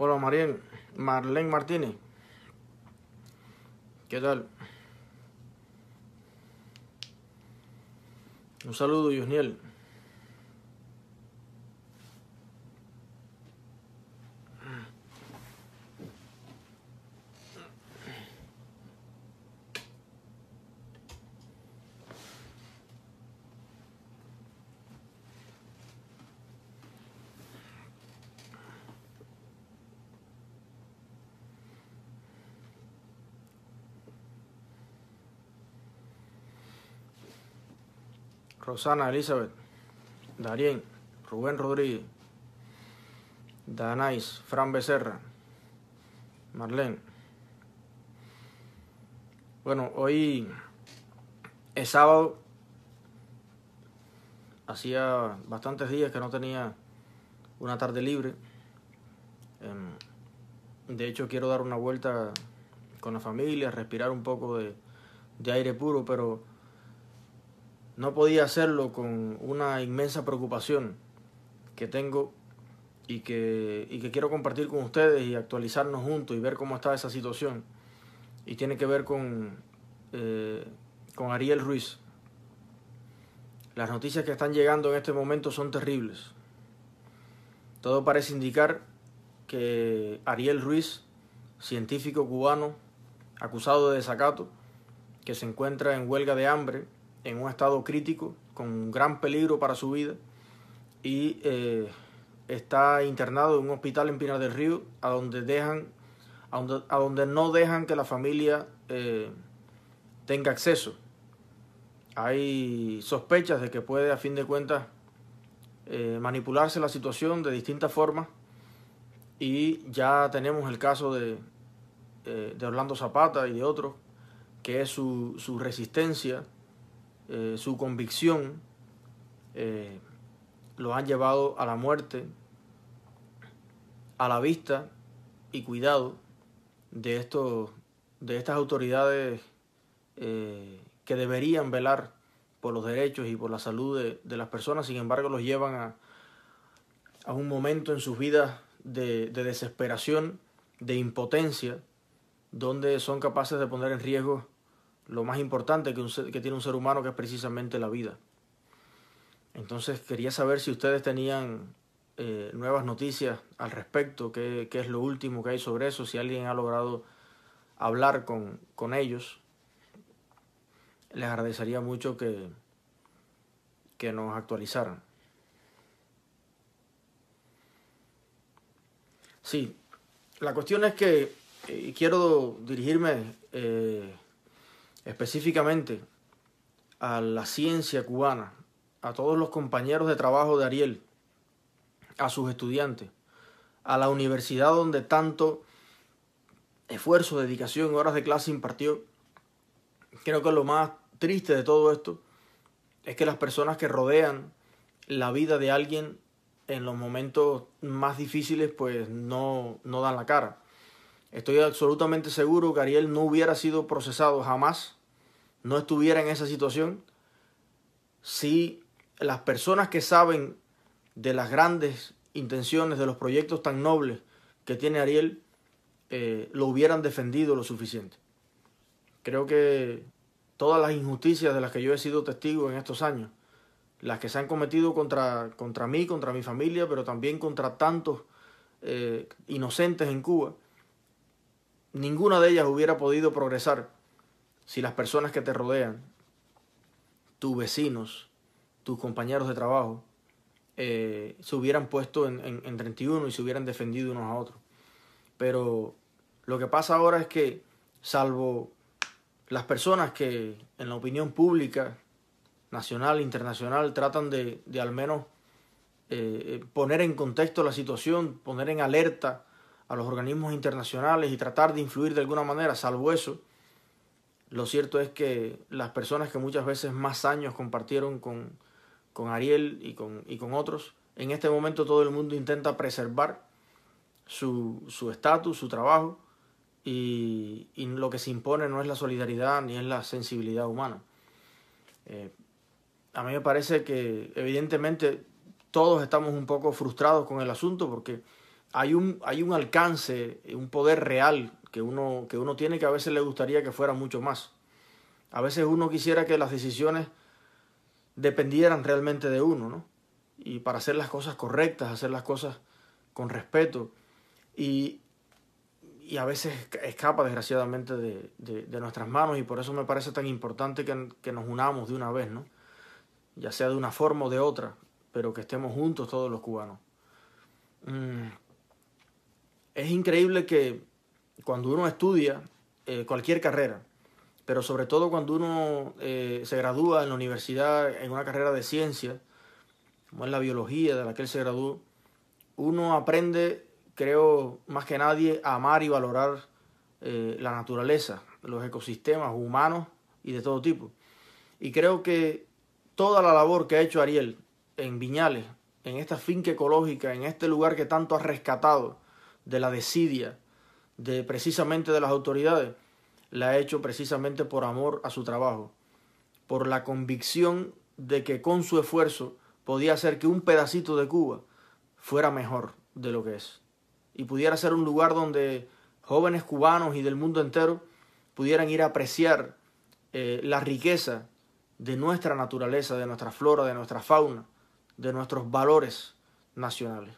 Hola Marlene Martínez, ¿qué tal? Un saludo, Yusniel. Rosana, Elizabeth, Darien, Rubén Rodríguez, Danais, Fran Becerra, Marlene. Bueno, hoy es sábado. Hacía bastantes días que no tenía una tarde libre. De hecho, quiero dar una vuelta con la familia, respirar un poco de aire puro, pero no podía hacerlo con una inmensa preocupación que tengo y que quiero compartir con ustedes y actualizarnos juntos y ver cómo está esa situación. Y tiene que ver con Ariel Ruiz. Las noticias que están llegando en este momento son terribles. Todo parece indicar que Ariel Ruiz, científico cubano acusado de desacato, que se encuentra en huelga de hambre, en un estado crítico, con un gran peligro para su vida, y está internado en un hospital en Pinar del Río, a donde no dejan que la familia tenga acceso. Hay sospechas de que puede, a fin de cuentas, manipularse la situación de distintas formas, y ya tenemos el caso de Orlando Zapata y de otros, que es su resistencia, su convicción, los han llevado a la muerte, a la vista y cuidado de estas autoridades que deberían velar por los derechos y por la salud de las personas. Sin embargo, los llevan a un momento en sus vidas de desesperación, de impotencia, donde son capaces de poner en riesgo lo más importante que tiene un ser humano, que es precisamente la vida. Entonces quería saber si ustedes tenían nuevas noticias al respecto, qué es lo último que hay sobre eso, si alguien ha logrado hablar con ellos. Les agradecería mucho que nos actualizaran. Sí, la cuestión es que quiero dirigirme específicamente a la ciencia cubana, a todos los compañeros de trabajo de Ariel, a sus estudiantes, a la universidad donde tanto esfuerzo, dedicación, horas de clase impartió. Creo que lo más triste de todo esto es que las personas que rodean la vida de alguien en los momentos más difíciles pues no dan la cara. Estoy absolutamente seguro que Ariel no hubiera sido procesado jamás, no estuviera en esa situación, si las personas que saben de las grandes intenciones, de los proyectos tan nobles que tiene Ariel, lo hubieran defendido lo suficiente. Creo que todas las injusticias de las que yo he sido testigo en estos años, las que se han cometido contra mí, contra mi familia, pero también contra tantos inocentes en Cuba, ninguna de ellas hubiera podido progresar si las personas que te rodean, tus vecinos, tus compañeros de trabajo, se hubieran puesto en 31 y se hubieran defendido unos a otros. Pero lo que pasa ahora es que, salvo las personas que en la opinión pública, nacional e internacional, tratan de al menos poner en contexto la situación, poner en alerta a los organismos internacionales y tratar de influir de alguna manera, salvo eso, lo cierto es que las personas que muchas veces más años compartieron con Ariel y con otros, en este momento todo el mundo intenta preservar su estatus, su trabajo, y lo que se impone no es la solidaridad ni es la sensibilidad humana. A mí me parece que evidentemente todos estamos un poco frustrados con el asunto, porque hay un alcance, un poder real que uno tiene, que a veces le gustaría que fuera mucho más. A veces uno quisiera que las decisiones dependieran realmente de uno, ¿no? Y para hacer las cosas correctas, hacer las cosas con respeto. Y a veces escapa desgraciadamente de nuestras manos, y por eso me parece tan importante que nos unamos de una vez, ¿no? Ya sea de una forma o de otra, pero que estemos juntos todos los cubanos. Es increíble que cuando uno estudia cualquier carrera, pero sobre todo cuando uno se gradúa en la universidad en una carrera de ciencia, como es la biología de la que él se graduó, uno aprende, creo, más que nadie, a amar y valorar la naturaleza, los ecosistemas humanos y de todo tipo. Y creo que toda la labor que ha hecho Ariel en Viñales, en esta finca ecológica, en este lugar que tanto ha rescatado de la desidia, precisamente de las autoridades, la ha hecho precisamente por amor a su trabajo, por la convicción de que con su esfuerzo podía hacer que un pedacito de Cuba fuera mejor de lo que es, y pudiera ser un lugar donde jóvenes cubanos y del mundo entero pudieran ir a apreciar la riqueza de nuestra naturaleza, de nuestra flora, de nuestra fauna, de nuestros valores nacionales.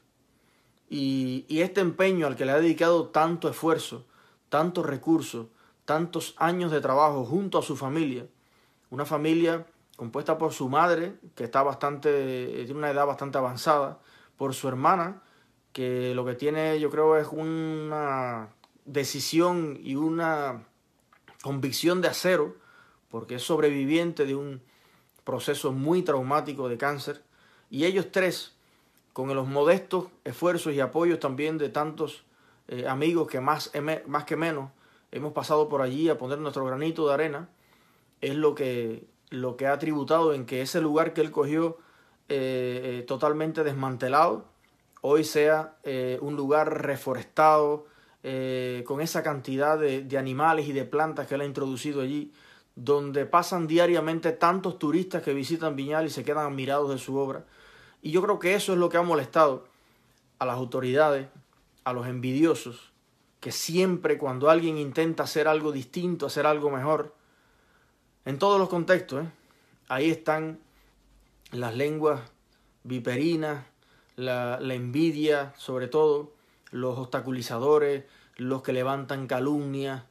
Y este empeño al que le ha dedicado tanto esfuerzo, tantos recursos, tantos años de trabajo junto a su familia, una familia compuesta por su madre, que tiene una edad bastante avanzada, por su hermana, que lo que tiene, yo creo, es una decisión y una convicción de acero, porque es sobreviviente de un proceso muy traumático de cáncer, y ellos tres, con los modestos esfuerzos y apoyos también de tantos amigos que más que menos hemos pasado por allí a poner nuestro granito de arena, es lo que ha tributado en que ese lugar que él cogió totalmente desmantelado, hoy sea un lugar reforestado, con esa cantidad de animales y de plantas que él ha introducido allí, donde pasan diariamente tantos turistas que visitan Viñales y se quedan admirados de su obra. Y yo creo que eso es lo que ha molestado a las autoridades, a los envidiosos, que siempre cuando alguien intenta hacer algo distinto, hacer algo mejor, en todos los contextos, ahí están las lenguas viperinas, la envidia, sobre todo, los obstaculizadores, los que levantan calumnias,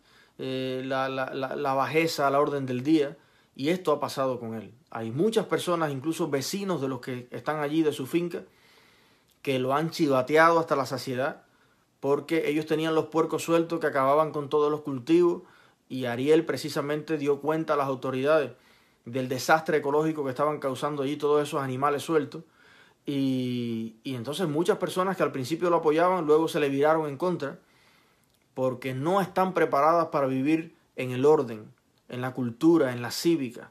la bajeza a la orden del día, y esto ha pasado con él. Hay muchas personas, incluso vecinos de los que están allí de su finca, que lo han chivateado hasta la saciedad, porque ellos tenían los puercos sueltos que acababan con todos los cultivos, y Ariel precisamente dio cuenta a las autoridades del desastre ecológico que estaban causando allí todos esos animales sueltos, y entonces muchas personas que al principio lo apoyaban, luego se le viraron en contra, porque no están preparadas para vivir en el orden, en la cultura, en la cívica,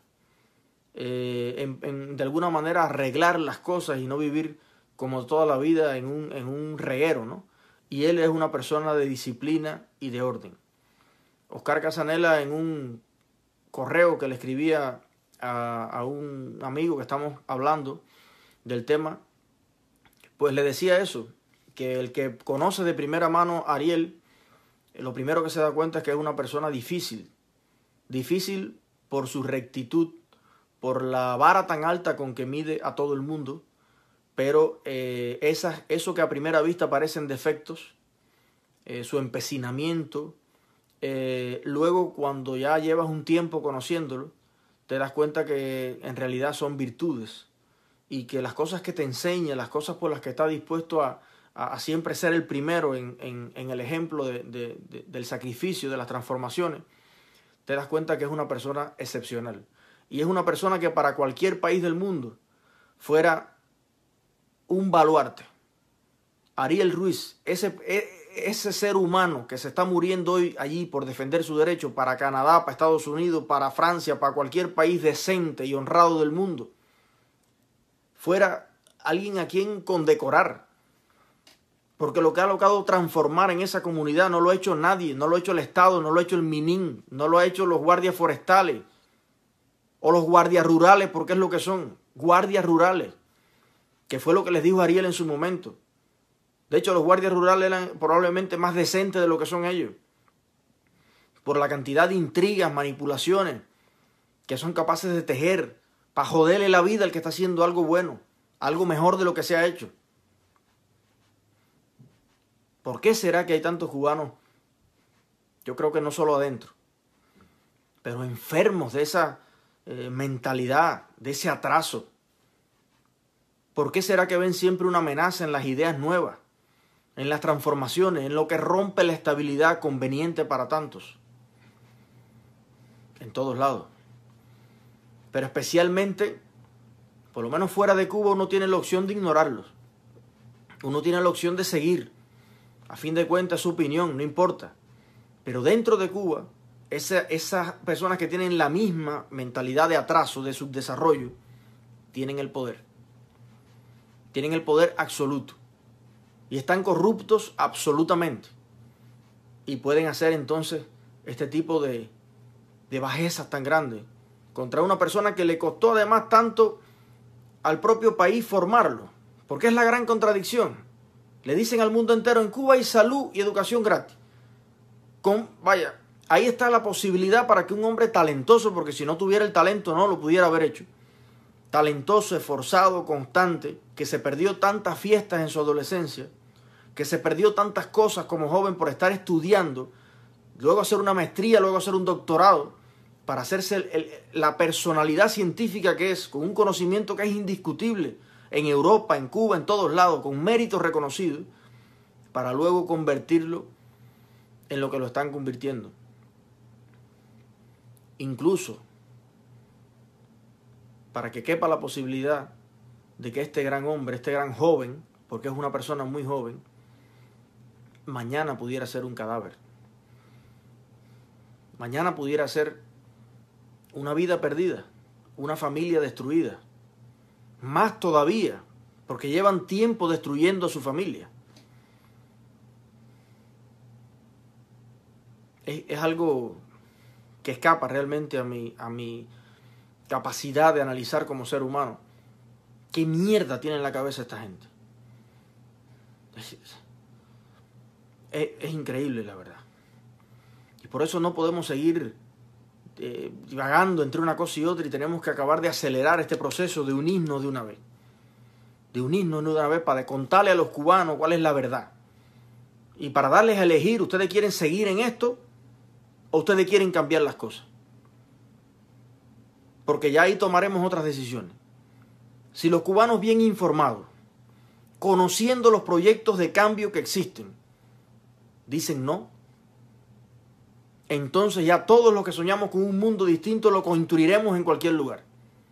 de alguna manera arreglar las cosas y no vivir como toda la vida en un reguero, ¿no? Y él es una persona de disciplina y de orden. Oscar Casanela, en un correo que le escribía a un amigo que estamos hablando del tema, pues le decía eso, que el que conoce de primera mano a Ariel, lo primero que se da cuenta es que es una persona difícil por su rectitud, por la vara tan alta con que mide a todo el mundo, pero eso que a primera vista parecen defectos, su empecinamiento, luego cuando ya llevas un tiempo conociéndolo, te das cuenta que en realidad son virtudes, y que las cosas que te enseña, las cosas por las que está dispuesto a siempre ser el primero en el ejemplo del sacrificio, de las transformaciones, te das cuenta que es una persona excepcional. Y es una persona que para cualquier país del mundo fuera un baluarte. Ariel Ruiz, ese ser humano que se está muriendo hoy allí por defender su derecho, para Canadá, para Estados Unidos, para Francia, para cualquier país decente y honrado del mundo, fuera alguien a quien condecorar. Porque lo que ha logrado transformar en esa comunidad no lo ha hecho nadie, no lo ha hecho el Estado, no lo ha hecho el MININ, no lo ha hecho los guardias forestales o los guardias rurales, porque es lo que son, guardias rurales, que fue lo que les dijo Ariel en su momento. De hecho, los guardias rurales eran probablemente más decentes de lo que son ellos, por la cantidad de intrigas, manipulaciones que son capaces de tejer para joderle la vida al que está haciendo algo bueno, algo mejor de lo que se ha hecho. ¿Por qué será que hay tantos cubanos? Yo creo que no solo adentro, pero enfermos de esa mentalidad, de ese atraso. ¿Por qué será que ven siempre una amenaza en las ideas nuevas, en las transformaciones, en lo que rompe la estabilidad conveniente para tantos? En todos lados. Pero especialmente, por lo menos fuera de Cuba, uno tiene la opción de ignorarlos. Uno tiene la opción de seguir. A fin de cuentas, su opinión, no importa. Pero dentro de Cuba, esas personas que tienen la misma mentalidad de atraso, de subdesarrollo, tienen el poder. Tienen el poder absoluto. Y están corruptos absolutamente. Y pueden hacer entonces este tipo de bajezas tan grandes contra una persona que le costó además tanto al propio país formarlo. Porque es la gran contradicción. Le dicen al mundo entero: en Cuba hay salud y educación gratis. Vaya, ahí está la posibilidad para que un hombre talentoso, porque si no tuviera el talento no lo pudiera haber hecho, talentoso, esforzado, constante, que se perdió tantas fiestas en su adolescencia, que se perdió tantas cosas como joven por estar estudiando, luego hacer una maestría, luego hacer un doctorado, para hacerse la personalidad científica que es, con un conocimiento que es indiscutible en Europa, en Cuba, en todos lados, con méritos reconocidos, para luego convertirlo en lo que lo están convirtiendo. Incluso para que quepa la posibilidad de que este gran hombre, este gran joven, porque es una persona muy joven, mañana pudiera ser un cadáver. Mañana pudiera ser una vida perdida, una familia destruida. Más todavía, porque llevan tiempo destruyendo a su familia. Es algo que escapa realmente a mi capacidad de analizar como ser humano. ¿Qué mierda tiene en la cabeza esta gente? Es increíble, la verdad. Y por eso no podemos seguir divagando entre una cosa y otra, y tenemos que acabar de acelerar este proceso de unirnos de una vez. De unirnos de una vez para contarle a los cubanos cuál es la verdad. Y para darles a elegir: ¿ustedes quieren seguir en esto o ustedes quieren cambiar las cosas? Porque ya ahí tomaremos otras decisiones. Si los cubanos bien informados, conociendo los proyectos de cambio que existen, dicen no, entonces ya todos los que soñamos con un mundo distinto lo construiremos en cualquier lugar.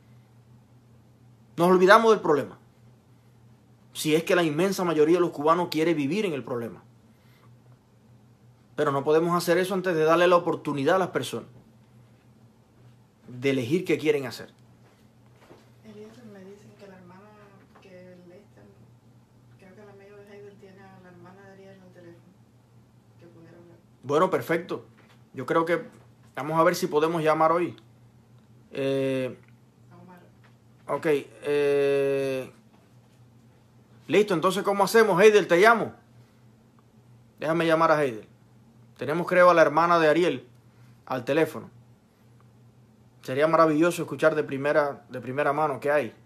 Nos olvidamos del problema. Si es que la inmensa mayoría de los cubanos quiere vivir en el problema. Pero no podemos hacer eso antes de darle la oportunidad a las personas de elegir qué quieren hacer. Eliezer, me dicen que la hermana, que creo que el amigo de Heidel tiene a la hermana de Ariel en el teléfono, que pudiera hablar. Bueno, perfecto. Yo creo que vamos a ver si podemos llamar hoy. Ok. Listo, entonces ¿cómo hacemos? Heidel, te llamo. Déjame llamar a Heidel. Tenemos, creo, a la hermana de Ariel al teléfono. Sería maravilloso escuchar de primera mano qué hay.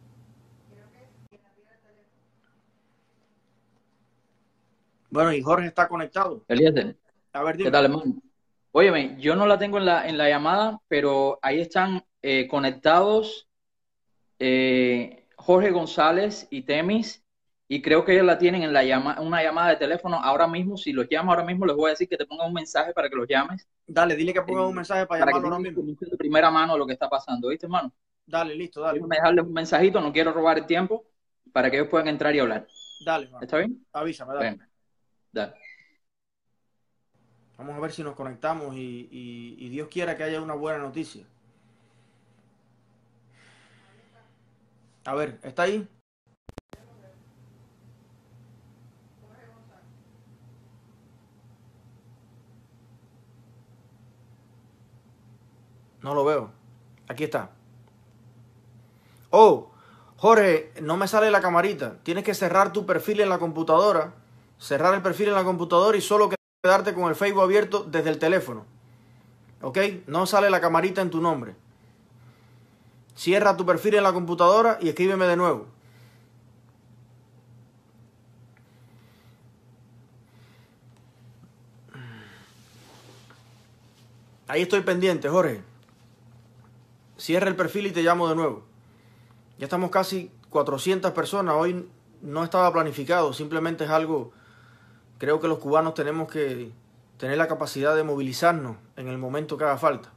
Bueno, y Jorge está conectado. Eliezer, A ver, ¿qué dime. tal, hermano? Óyeme, yo no la tengo en la llamada, pero ahí están conectados Jorge González y Temis, y creo que ellos la tienen en una llamada de teléfono ahora mismo. Si los llamo ahora mismo, les voy a decir que te pongan un mensaje para que los llames, Dale, dile que ponga un mensaje para para que llamarlo ahora tengan mismo. información de primera mano de lo que está pasando. ¿Viste, hermano? Dale, listo, dale. Déjame dejarles un mensajito, no quiero robar el tiempo, para que ellos puedan entrar y hablar. Dale, hermano. ¿Está bien? Avísame, dale. Venga, dale. Vamos a ver si nos conectamos y Dios quiera que haya una buena noticia. A ver, ¿está ahí? No lo veo. Aquí está. Oh, Jorge, no me sale la camarita. Tienes que cerrar tu perfil en la computadora, cerrar el perfil en la computadora y solo quedarte con el Facebook abierto desde el teléfono. ¿Ok? No sale la camarita en tu nombre. Cierra tu perfil en la computadora y escríbeme de nuevo. Ahí estoy pendiente, Jorge. Cierra el perfil y te llamo de nuevo. Ya estamos casi 400 personas. Hoy no estaba planificado, simplemente es algo. Creo que los cubanos tenemos que tener la capacidad de movilizarnos en el momento que haga falta.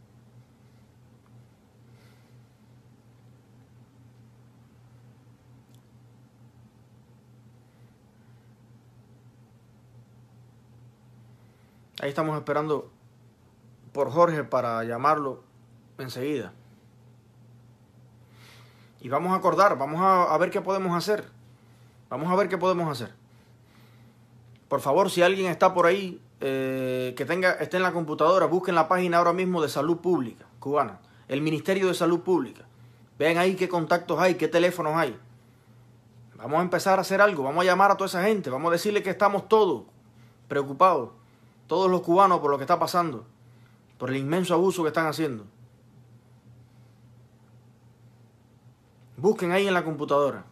Ahí estamos esperando por Jorge para llamarlo enseguida. Y vamos a acordar, vamos a ver qué podemos hacer. Vamos a ver qué podemos hacer. Por favor, si alguien está por ahí que esté en la computadora, busquen la página ahora mismo de Salud Pública cubana, el Ministerio de Salud Pública. Vean ahí qué contactos hay, qué teléfonos hay. Vamos a empezar a hacer algo, vamos a llamar a toda esa gente, vamos a decirle que estamos todos preocupados, todos los cubanos por lo que está pasando, por el inmenso abuso que están haciendo. Busquen ahí en la computadora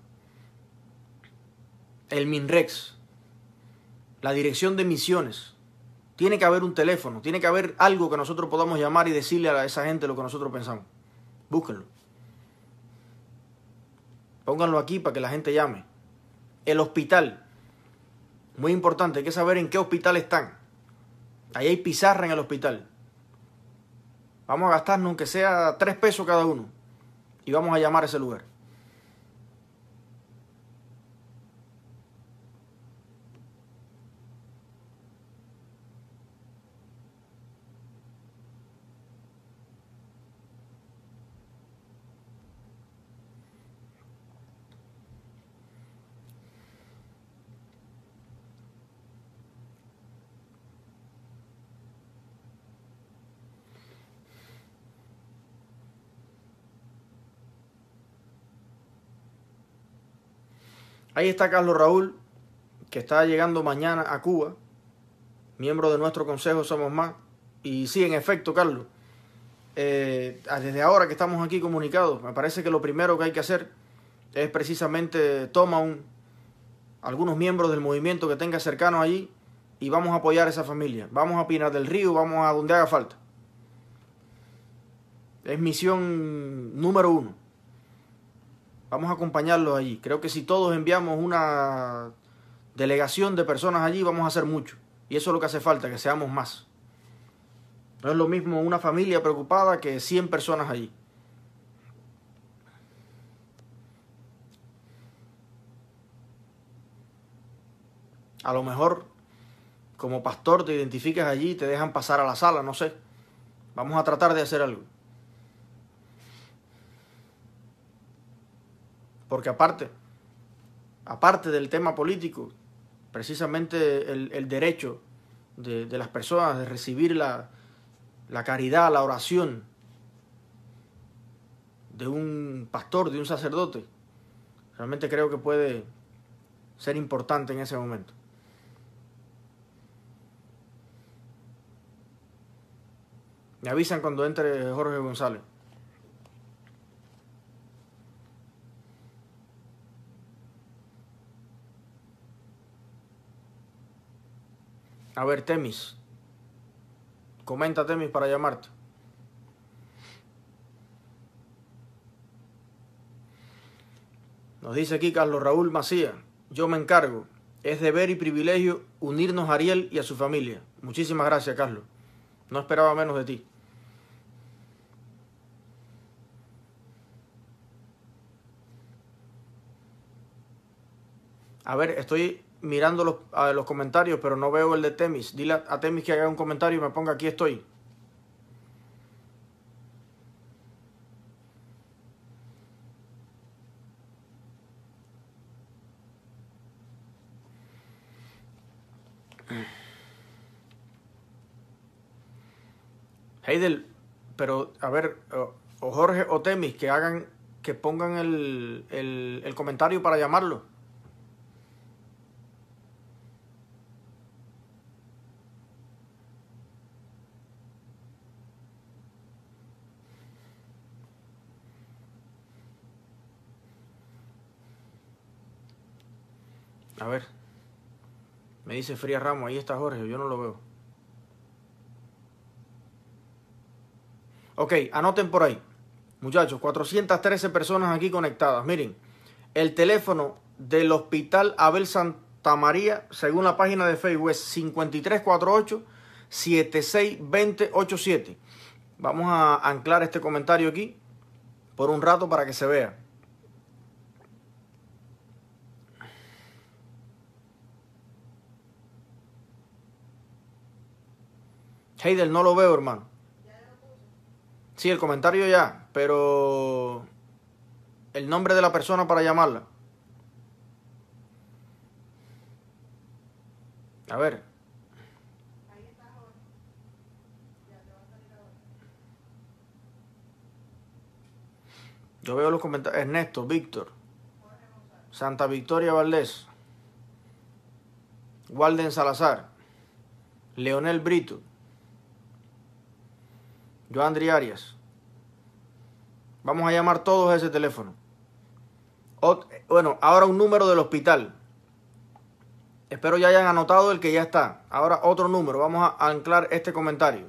el MINREX, la dirección de misiones. Tiene que haber un teléfono, tiene que haber algo que nosotros podamos llamar y decirle a esa gente lo que nosotros pensamos. Búsquenlo. Pónganlo aquí para que la gente llame. El hospital. Muy importante, hay que saber en qué hospital están. Ahí hay pizarra en el hospital. Vamos a gastarnos aunque sea 3 pesos cada uno. Y vamos a llamar a ese lugar. Ahí está Carlos Raúl, que está llegando mañana a Cuba, miembro de nuestro consejo Somos Más. Y sí, en efecto, Carlos, desde ahora que estamos aquí comunicados, me parece que lo primero que hay que hacer es precisamente algunos miembros del movimiento que tenga cercanos allí y vamos a apoyar a esa familia. Vamos a Pinar del Río, vamos a donde haga falta. Es misión número 1. Vamos a acompañarlos allí. Creo que si todos enviamos una delegación de personas allí, vamos a hacer mucho. Y eso es lo que hace falta, que seamos más. No es lo mismo una familia preocupada que 100 personas allí. A lo mejor, como pastor, te identificas allí y te dejan pasar a la sala, no sé. Vamos a tratar de hacer algo. Porque aparte del tema político, precisamente el derecho de las personas de recibir la caridad, la oración de un pastor, de un sacerdote, realmente creo que puede ser importante en ese momento. Me avisan cuando entre Jorge González. A ver, Temis. Comenta, Temis, para llamarte. Nos dice aquí Carlos Raúl Macías. Yo me encargo. Es deber y privilegio unirnos a Ariel y a su familia. Muchísimas gracias, Carlos. No esperaba menos de ti. A ver, estoy mirando los comentarios, pero no veo el de Temis. Dile a Temis que haga un comentario y me ponga aquí estoy. Heidel, pero a ver, o Jorge o Temis que que pongan el comentario para llamarlo. A ver, me dice Fría Ramos, ahí está Jorge, yo no lo veo. Ok, anoten por ahí. Muchachos, 413 personas aquí conectadas. Miren, el teléfono del Hospital Abel Santa María, según la página de Facebook, es 5348-762087. Vamos a anclar este comentario aquí por un rato para que se vea. Heidel, no lo veo, hermano. Sí, el comentario ya, pero el nombre de la persona para llamarla. A ver. Yo veo los comentarios. Ernesto, Víctor, Santa Victoria Valdés, Walden Salazar, Leonel Brito, Joandri Arias. Vamos a llamar todos a ese teléfono. Bueno, ahora un número del hospital. Espero ya hayan anotado el que ya está. Ahora otro número. Vamos a anclar este comentario.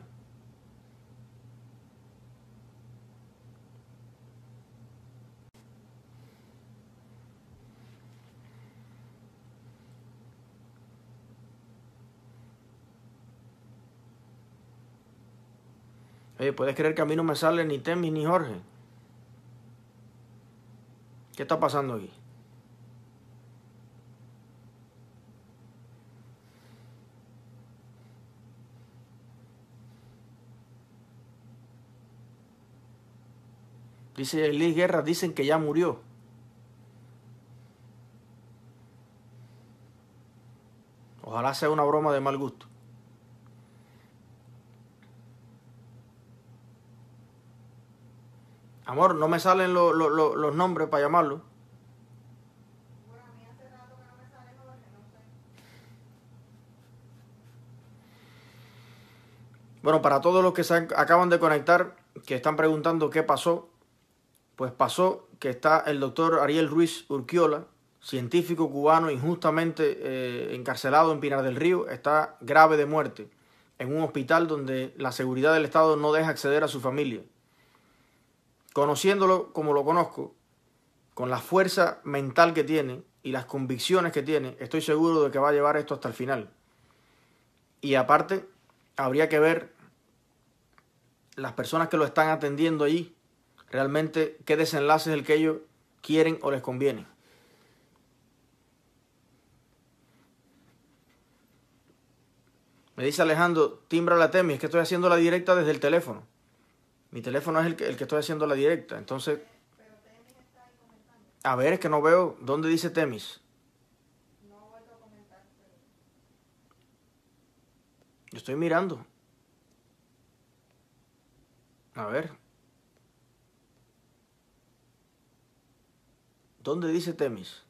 Oye, ¿puedes creer que a mí no me sale ni Temis ni Jorge? ¿Qué está pasando aquí? Dice Liz Guerra, dicen que ya murió. Ojalá sea una broma de mal gusto. Amor, no me salen los nombres para llamarlo. Bueno, a mí hace rato que no me sale Jorge, no sé. Bueno, para todos los que se acaban de conectar, que están preguntando qué pasó, pues pasó que está el doctor Ariel Ruiz Urquiola, científico cubano injustamente encarcelado en Pinar del Río, está grave de muerte en un hospital donde la seguridad del Estado no deja acceder a su familia. Conociéndolo como lo conozco, con la fuerza mental que tiene y las convicciones que tiene, estoy seguro de que va a llevar esto hasta el final. Y aparte, habría que ver las personas que lo están atendiendo allí, realmente qué desenlace es el que ellos quieren o les conviene. Me dice Alejandro, timbra la Temis, es que estoy haciendo la directa desde el teléfono. Mi teléfono es el que estoy haciendo la directa. Entonces, Pero Temis está ahí comentando. a ver, es que no veo. ¿Dónde dice Temis? No ha vuelto a comentar, pero Yo estoy mirando. A ver. ¿Dónde dice Temis?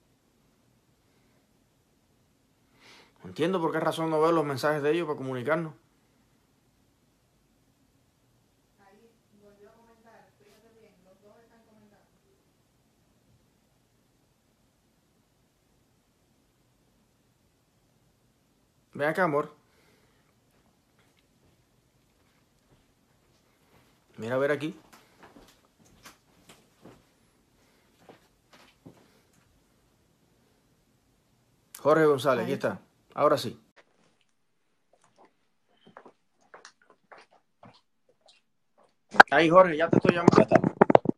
No entiendo por qué razón no veo los mensajes de ellos para comunicarnos. ahí volvió a comentar. Fíjate bien, los dos están comentando. Ven acá, amor. Mira a ver aquí. Jorge González, aquí está. Ahora sí. Ahí, Jorge, ya te estoy llamando. Ya estamos.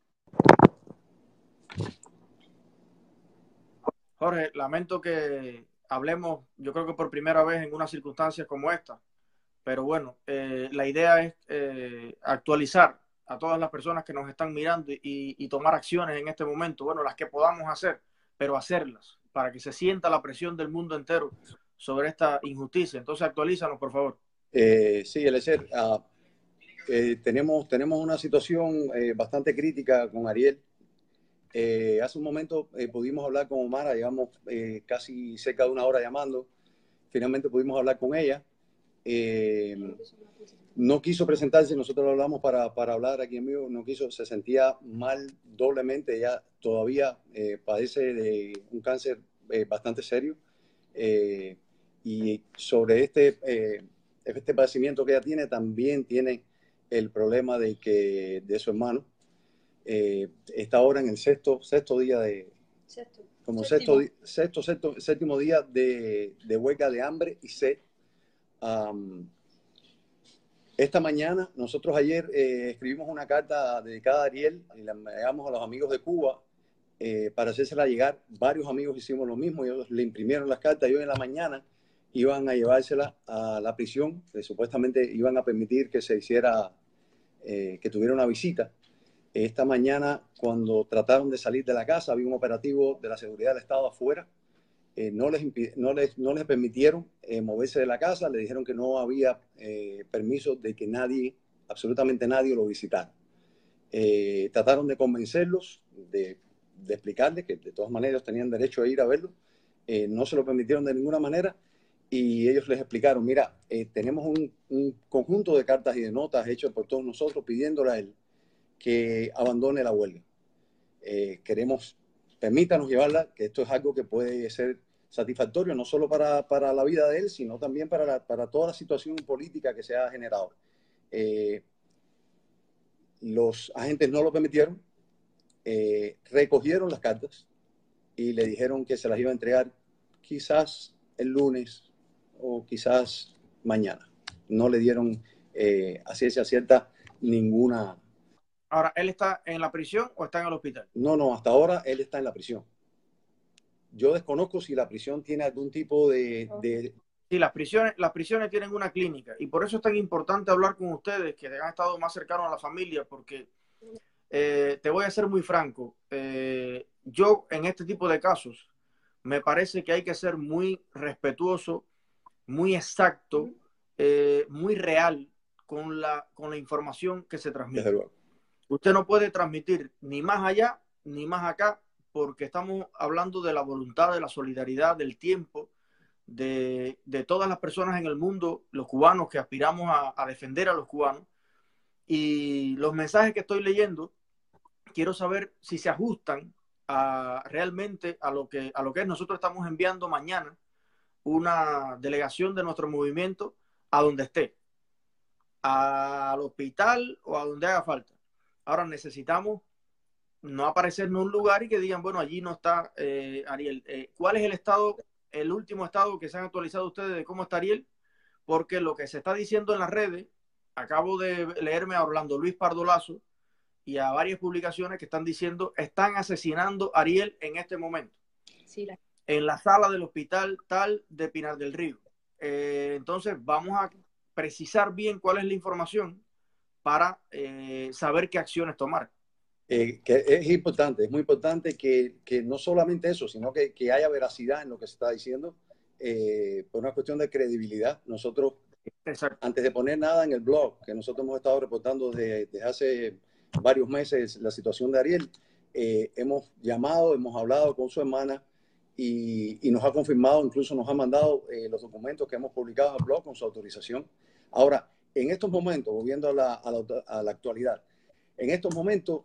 Jorge, lamento que hablemos, yo creo que por primera vez en unas circunstancias como esta, pero bueno, la idea es actualizar a todas las personas que nos están mirando y tomar acciones en este momento, bueno, las que podamos hacer, pero hacerlas, para que se sienta la presión del mundo entero sobre esta injusticia. Entonces, actualízanos, por favor. Sí, Eliezer, tenemos una situación bastante crítica con Ariel. Hace un momento pudimos hablar con Omara, llevamos casi cerca de una hora llamando. Finalmente pudimos hablar con ella. No quiso presentarse, nosotros lo hablamos para hablar aquí en vivo, no quiso, se sentía mal doblemente, ella todavía padece de un cáncer bastante serio, y sobre este padecimiento que ella tiene, también tiene el problema de su hermano. Está ahora en el sexto día séptimo día de huelga de hambre y sed. Esta mañana, nosotros ayer escribimos una carta dedicada a Ariel y la enviamos a los amigos de Cuba para hacérsela llegar. Varios amigos hicimos lo mismo, ellos le imprimieron las cartas y hoy en la mañana iban a llevársela a la prisión, que supuestamente iban a permitir que se hiciera, que tuviera una visita. Esta mañana, cuando trataron de salir de la casa, había un operativo de la seguridad del Estado afuera. No les permitieron moverse de la casa, le dijeron que no había permiso de que nadie, absolutamente nadie, lo visitara. Trataron de convencerlos, de explicarles que de todas maneras tenían derecho a ir a verlo. No se lo permitieron de ninguna manera y ellos les explicaron, mira, tenemos un conjunto de cartas y de notas hechas por todos nosotros pidiéndole a él que abandone la huelga. Permítanos llevarla, que esto es algo que puede ser satisfactorio no solo para la vida de él, sino también para toda la situación política que se ha generado. Los agentes no lo permitieron, recogieron las cartas y le dijeron que se las iba a entregar quizás el lunes o quizás mañana. No le dieron a ciencia cierta ninguna. Ahora, ¿él está en la prisión o está en el hospital? No, hasta ahora él está en la prisión. Yo desconozco si la prisión tiene algún tipo de... Sí, las prisiones tienen una clínica y por eso es tan importante hablar con ustedes que han estado más cercanos a la familia, porque te voy a ser muy franco. Yo en este tipo de casos me parece que hay que ser muy respetuoso, muy exacto, muy real con la información que se transmite. Desde luego. Usted no puede transmitir ni más allá ni más acá, porque estamos hablando de la voluntad, de la solidaridad, del tiempo, de todas las personas en el mundo, los cubanos que aspiramos a defender a los cubanos. Y los mensajes que estoy leyendo, quiero saber si se ajustan realmente a lo que es. Nosotros estamos enviando mañana una delegación de nuestro movimiento a donde esté, al hospital o a donde haga falta. Ahora necesitamos no aparecer en un lugar y que digan, bueno, allí no está Ariel. ¿Cuál es el estado, el último estado que se han actualizado ustedes de cómo está Ariel? Porque lo que se está diciendo en las redes, acabo de leerme a Orlando Luis Pardolazo y a varias publicaciones que están diciendo, están asesinando a Ariel en este momento. Sí, en la sala del hospital tal de Pinar del Río. Entonces vamos a precisar bien cuál es la información para saber qué acciones tomar. Que es importante, es muy importante que no solamente eso, sino que haya veracidad en lo que se está diciendo, por una cuestión de credibilidad. Nosotros, exacto, antes de poner nada en el blog, que nosotros hemos estado reportando desde hace varios meses la situación de Ariel, hemos llamado, hemos hablado con su hermana y nos ha confirmado, incluso nos ha mandado los documentos que hemos publicado en el blog con su autorización. Ahora, en estos momentos, volviendo a la actualidad, en estos momentos,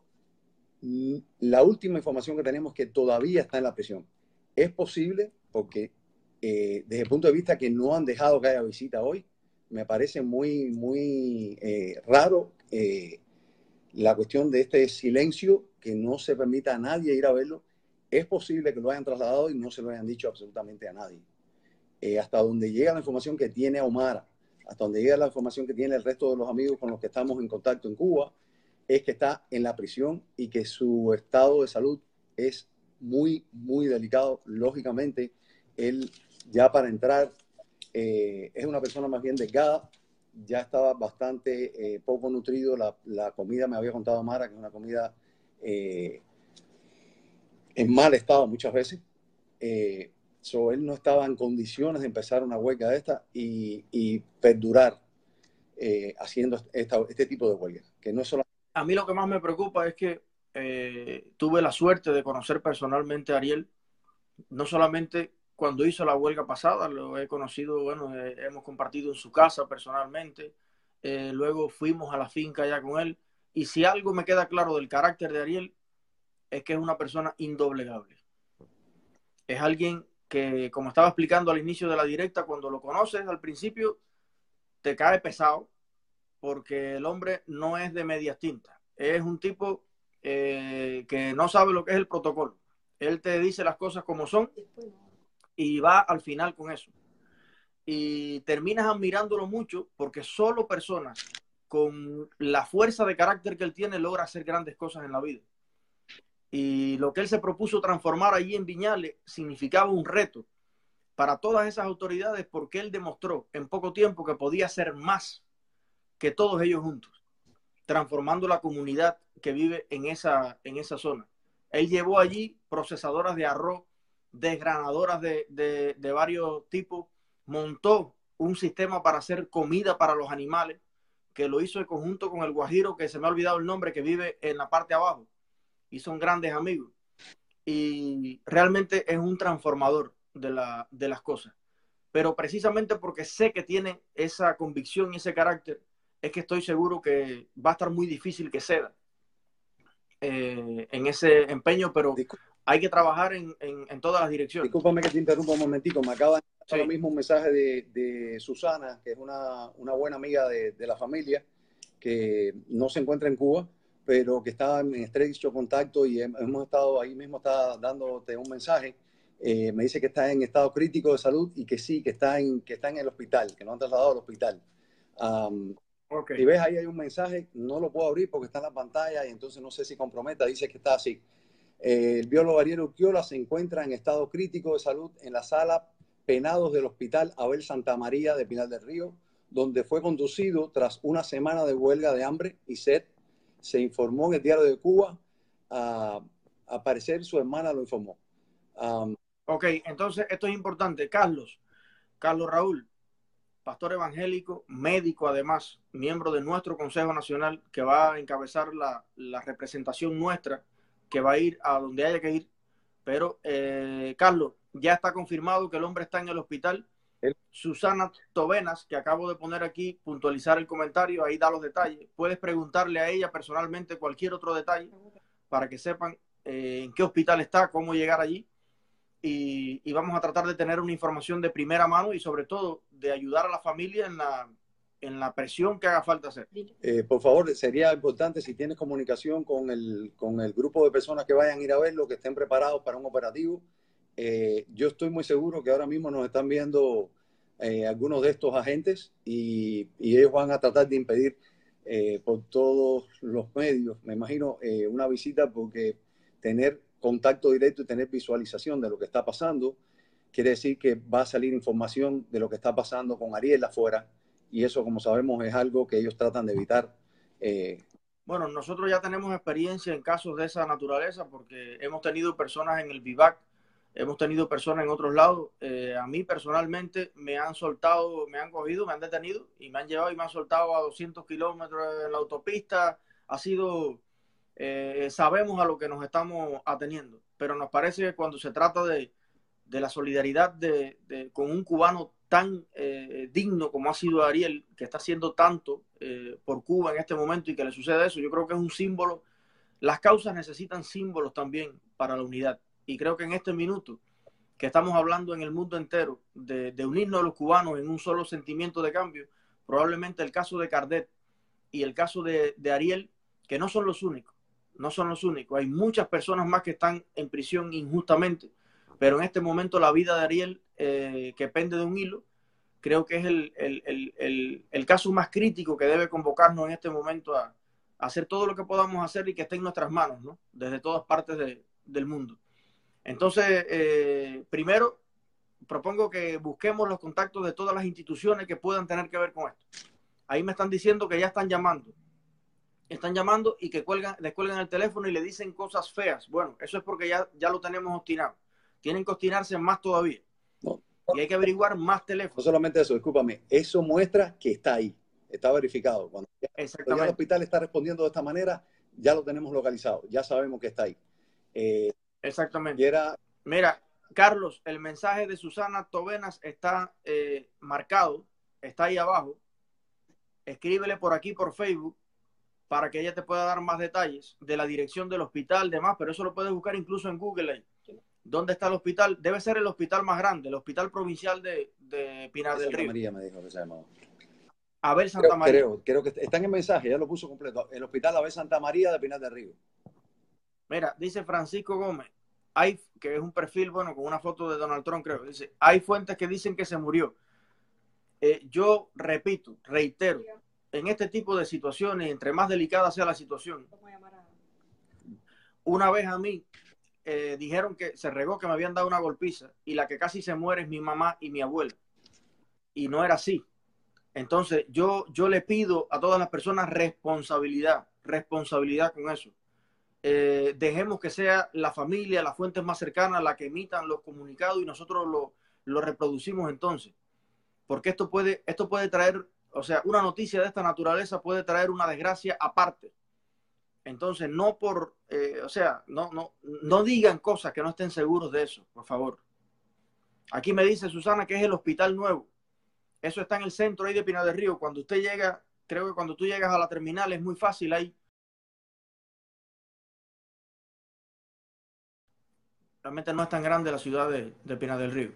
la última información que tenemos es que todavía está en la prisión. Es posible porque desde el punto de vista que no han dejado que haya visita hoy, me parece muy raro la cuestión de este silencio, que no se permita a nadie ir a verlo. Es posible que lo hayan trasladado y no se lo hayan dicho absolutamente a nadie. Hasta donde llega la información que tiene Omara, hasta donde llega la información que tiene el resto de los amigos con los que estamos en contacto en Cuba, es que está en la prisión y que su estado de salud es muy delicado. Lógicamente, él ya para entrar es una persona más bien delgada, ya estaba bastante poco nutrido. La comida, me había contado Mara, que es una comida en mal estado muchas veces. Él no estaba en condiciones de empezar una huelga de esta y perdurar haciendo este tipo de huelgas, que no es solamente... A mí lo que más me preocupa es que tuve la suerte de conocer personalmente a Ariel, no solamente cuando hizo la huelga pasada, lo he conocido, bueno, hemos compartido en su casa personalmente, luego fuimos a la finca allá con él, y si algo me queda claro del carácter de Ariel, es que es una persona indoblegable. Es alguien que, como estaba explicando al inicio de la directa, cuando lo conoces al principio, te cae pesado, porque el hombre no es de medias tintas. Es un tipo que no sabe lo que es el protocolo. Él te dice las cosas como son y va al final con eso. Y terminas admirándolo mucho porque solo personas con la fuerza de carácter que él tiene logra hacer grandes cosas en la vida. Y lo que él se propuso transformar allí en Viñales significaba un reto para todas esas autoridades, porque él demostró en poco tiempo que podía hacer más que todos ellos juntos, transformando la comunidad que vive en esa zona. Él llevó allí procesadoras de arroz, desgranadoras de varios tipos, montó un sistema para hacer comida para los animales, que lo hizo en conjunto con el guajiro, que se me ha olvidado el nombre, que vive en la parte de abajo, y son grandes amigos. Y realmente es un transformador de las cosas. Pero precisamente porque sé que tiene esa convicción y ese carácter, es que estoy seguro que va a estar muy difícil que ceda en ese empeño, pero hay que trabajar en todas las direcciones. Discúlpame que te interrumpa un momentico, me acaba de llegar lo mismo un mensaje de Susana, que es una buena amiga de la familia, que no se encuentra en Cuba, pero que está en estrecho contacto, y hemos estado ahí mismo, está dándote un mensaje. Me dice que está en estado crítico de salud y que sí, que está en el hospital, que no han trasladado al hospital. Okay. Si ves ahí hay un mensaje, no lo puedo abrir porque está en la pantalla y entonces no sé si comprometa, dice que está así. El biólogo Ariel Urquiola se encuentra en estado crítico de salud en la sala penados del Hospital Abel Santa María de Pinar del Río, donde fue conducido tras una semana de huelga de hambre y sed. Se informó en el Diario de Cuba. A parecer su hermana lo informó. Ok, entonces esto es importante. Carlos Raúl, pastor evangélico, médico además, miembro de nuestro Consejo Nacional, que va a encabezar la representación nuestra, que va a ir a donde haya que ir. Pero, Carlos, ya está confirmado que el hombre está en el hospital. Susana Tovenas, que acabo de poner aquí, puntualizar el comentario, ahí da los detalles. Puedes preguntarle a ella personalmente cualquier otro detalle para que sepan en qué hospital está, cómo llegar allí. Y vamos a tratar de tener una información de primera mano y sobre todo de ayudar a la familia en la presión que haga falta hacer. Por favor, sería importante si tienes comunicación con el grupo de personas que vayan a ir a verlo, que estén preparados para un operativo. Yo estoy muy seguro que ahora mismo nos están viendo algunos de estos agentes y ellos van a tratar de impedir por todos los medios, me imagino, una visita, porque tener contacto directo y tener visualización de lo que está pasando quiere decir que va a salir información de lo que está pasando con Ariel afuera, y eso, como sabemos, es algo que ellos tratan de evitar. Bueno, nosotros ya tenemos experiencia en casos de esa naturaleza porque hemos tenido personas en el Vivac, hemos tenido personas en otros lados. A mí personalmente me han soltado, me han cogido, me han detenido y me han llevado y me han soltado a 200 kilómetros en la autopista. Ha sido, sabemos a lo que nos estamos ateniendo, pero nos parece que cuando se trata de la solidaridad con un cubano tan digno como ha sido Ariel, que está haciendo tanto por Cuba en este momento y que le sucede eso, yo creo que es un símbolo. Las causas necesitan símbolos también para la unidad. Y creo que en este minuto que estamos hablando en el mundo entero de unirnos a los cubanos en un solo sentimiento de cambio, probablemente el caso de Cardet y el caso de Ariel, que no son los únicos, no son los únicos. Hay muchas personas más que están en prisión injustamente, pero en este momento la vida de Ariel, que pende de un hilo, creo que es el caso más crítico que debe convocarnos en este momento a hacer todo lo que podamos hacer y que esté en nuestras manos, ¿no? Desde todas partes del mundo. Entonces, primero, propongo que busquemos los contactos de todas las instituciones que puedan tener que ver con esto. Ahí me están diciendo que ya están llamando y que descuelgan el teléfono y le dicen cosas feas. Bueno, eso es porque ya lo tenemos obstinado. Tienen que obstinarse más todavía. No. Y hay que averiguar más teléfonos. No solamente eso, discúlpame, eso muestra que está ahí, está verificado. Cuando ya el hospital está respondiendo de esta manera, ya lo tenemos localizado, ya sabemos que está ahí. Exactamente. Mira, Carlos, el mensaje de Susana Tovenas está marcado, está ahí abajo. Escríbele por aquí, por Facebook, para que ella te pueda dar más detalles de la dirección del hospital, demás, pero eso lo puedes buscar incluso en Google ahí. ¿Dónde está el hospital? Debe ser el hospital más grande, el Hospital Provincial de Pinar del Río. Santa María me dijo que se llamaba. Abel Santa María. Creo que está en el mensaje, ya lo puso completo. El Hospital Abel Santa María de Pinar del Río. Mira, dice Francisco Gómez, que es un perfil, bueno, con una foto de Donald Trump, creo. Dice, hay fuentes que dicen que se murió. Yo repito, reitero, en este tipo de situaciones, entre más delicada sea la situación, una vez a mí dijeron que se regó que me habían dado una golpiza y la que casi se muere es mi mamá y mi abuela. Y no era así. Entonces, yo le pido a todas las personas responsabilidad con eso. Dejemos que sea la familia, las fuentes más cercanas, la que emitan los comunicados y nosotros lo reproducimos entonces. Porque esto puede traer, o sea, una noticia de esta naturaleza puede traer una desgracia aparte. Entonces, no digan cosas que no estén seguros de eso, por favor. Aquí me dice Susana que es el Hospital Nuevo. Eso está en el centro ahí de Pinar del Río. Cuando usted llega, creo que cuando tú llegas a la terminal es muy fácil ahí. Realmente no es tan grande la ciudad de Pinar del Río.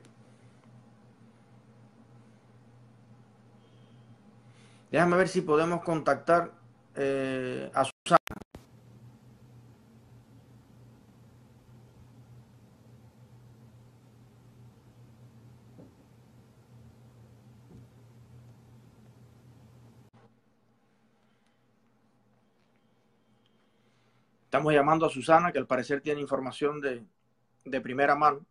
Déjame ver si podemos contactar a Susana. Estamos llamando a Susana, que al parecer tiene información de primera mano.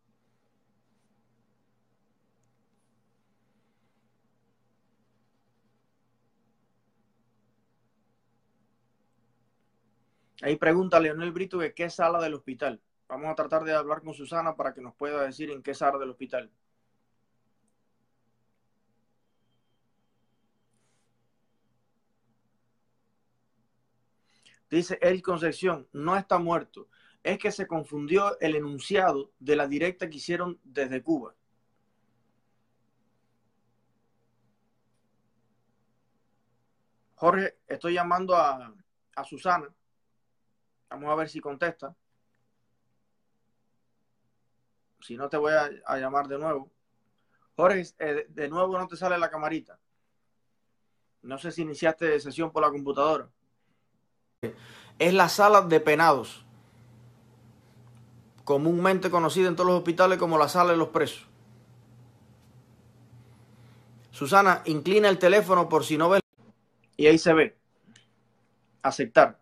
Ahí pregunta Leonel Brito que qué sala del hospital. Vamos a tratar de hablar con Susana para que nos pueda decir en qué sala del hospital. Dice El Concepción, no está muerto. Es que se confundió el enunciado de la directa que hicieron desde Cuba. Jorge, estoy llamando a Susana. Vamos a ver si contesta. Si no, te voy a llamar de nuevo. Jorge, de nuevo no te sale la camarita. No sé si iniciaste sesión por la computadora. Es la sala de penados, comúnmente conocida en todos los hospitales como la sala de los presos. Susana, inclina el teléfono por si no ves. Y ahí se ve. Aceptar.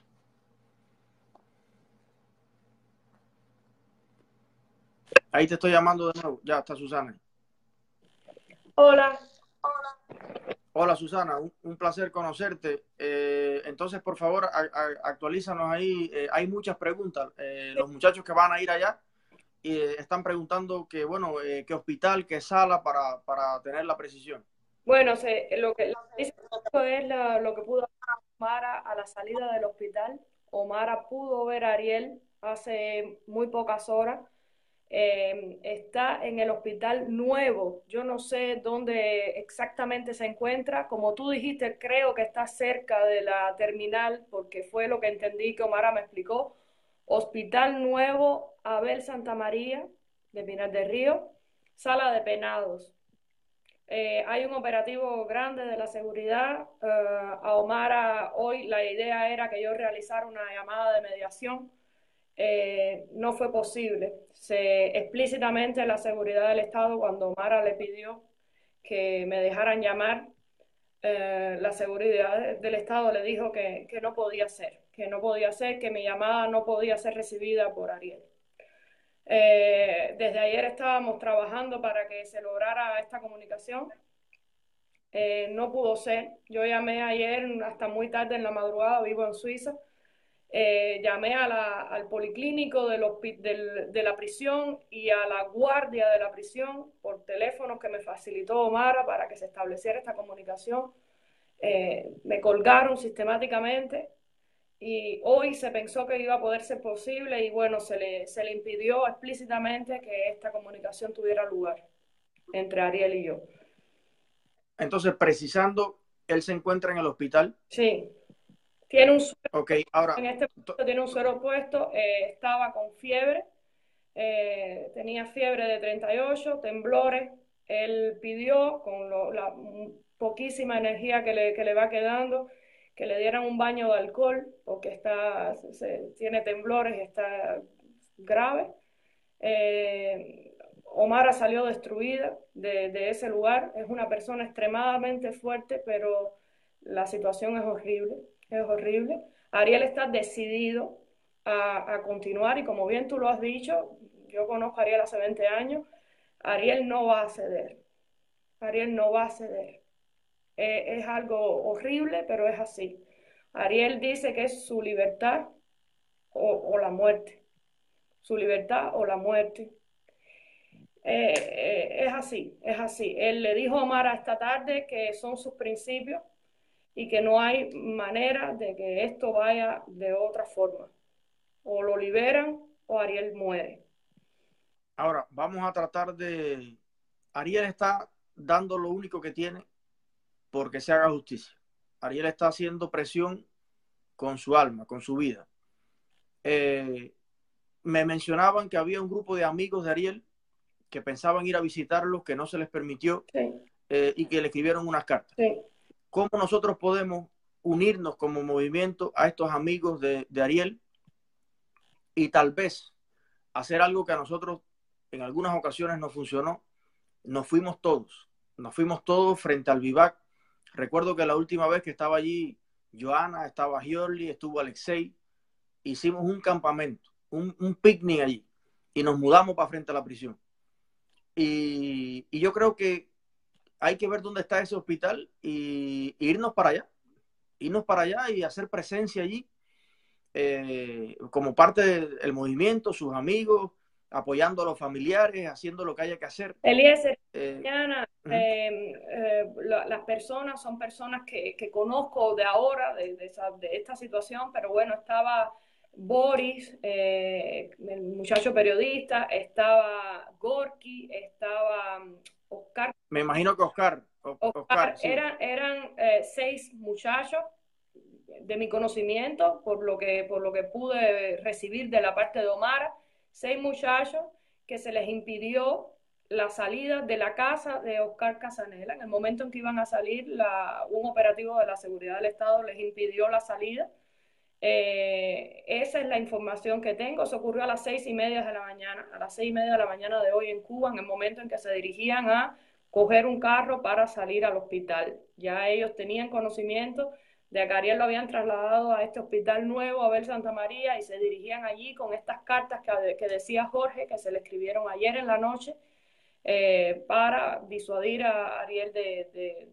Ahí te estoy llamando de nuevo. Ya está Susana. Hola. Hola Susana, un placer conocerte. Entonces, por favor, actualízanos ahí. Hay muchas preguntas. Los muchachos que van a ir allá están preguntando que, bueno, qué hospital, qué sala para tener la precisión. Bueno, lo que dice es lo que pudo ver Omara a la salida del hospital. Omara pudo ver a Ariel hace muy pocas horas. Está en el hospital nuevo. Yo no sé dónde exactamente se encuentra. Como tú dijiste, creo que está cerca de la terminal, porque fue lo que entendí que Omara me explicó. Hospital Nuevo Abel Santa María de Pinar del Río, sala de penados. Hay un operativo grande de la seguridad. A Omara hoy la idea era que yo realizara una llamada de mediación. No fue posible. Explícitamente la seguridad del Estado, cuando Omara le pidió que me dejaran llamar, la seguridad del Estado le dijo que no podía ser, que mi llamada no podía ser recibida por Ariel. Desde ayer estábamos trabajando para que se lograra esta comunicación. No pudo ser. Yo llamé ayer hasta muy tarde en la madrugada, vivo en Suiza. Llamé al policlínico de la prisión y a la guardia de la prisión por teléfono que me facilitó Omara para que se estableciera esta comunicación. Me colgaron sistemáticamente y hoy se pensó que iba a poder ser posible y bueno, se le impidió explícitamente que esta comunicación tuviera lugar entre Ariel y yo. Entonces, precisando, él se encuentra en el hospital. Sí, tiene un suero, Ok, ahora, en este momento tiene un suero puesto, estaba con fiebre, tenía fiebre de 38, temblores. Él pidió con la poquísima energía que le va quedando que le dieran un baño de alcohol porque tiene temblores y está grave. Omara salió destruida de ese lugar. Es una persona extremadamente fuerte, pero la situación es horrible, es horrible. Ariel está decidido a continuar y como bien tú lo has dicho, yo conozco a Ariel hace 20 años, Ariel no va a ceder, Ariel no va a ceder. Es algo horrible, pero es así. Ariel dice que es su libertad o la muerte, su libertad o la muerte. Es así, es así. Él le dijo a Omar esta tarde que son sus principios y que no hay manera de que esto vaya de otra forma. O lo liberan o Ariel muere. ahora vamos a tratar de... Ariel está dando lo único que tiene porque se haga justicia. Ariel está haciendo presión con su alma, con su vida. Me mencionaban que había un grupo de amigos de Ariel que pensaban ir a visitarlos, que no se les permitió, Sí, y que le escribieron unas cartas. sí. ¿Cómo nosotros podemos unirnos como movimiento a estos amigos de Ariel y tal vez hacer algo que a nosotros en algunas ocasiones no funcionó? Nos fuimos todos frente al Vivac. Recuerdo que la última vez que estaba allí Joana, estaba Giorli, estuvo Alexei, hicimos un campamento, un picnic allí y nos mudamos para frente a la prisión. Y yo creo que hay que ver dónde está ese hospital y irnos para allá y hacer presencia allí, como parte del movimiento, sus amigos, apoyando a los familiares, haciendo lo que haya que hacer. Eliezer, Eh, mañana, uh -huh. las personas son personas que conozco de ahora, de esta situación, pero bueno, estaba Boris, el muchacho periodista, estaba Gorky, estaba Oscar. Me imagino que Oscar sí. Eran 6 muchachos de mi conocimiento, por lo que pude recibir de la parte de Omar, 6 muchachos que se les impidió la salida de la casa de Oscar Casanela. En el momento en que iban a salir, un operativo de la seguridad del Estado les impidió la salida. Esa es la información que tengo. Eso ocurrió a las 6:30 de la mañana, a las 6:30 de la mañana de hoy en Cuba, en el momento en que se dirigían a coger un carro para salir al hospital. Ya ellos tenían conocimiento de que Ariel lo habían trasladado a este hospital nuevo, a Abel Santa María, y se dirigían allí con estas cartas que decía Jorge, que se le escribieron ayer en la noche, para disuadir a Ariel de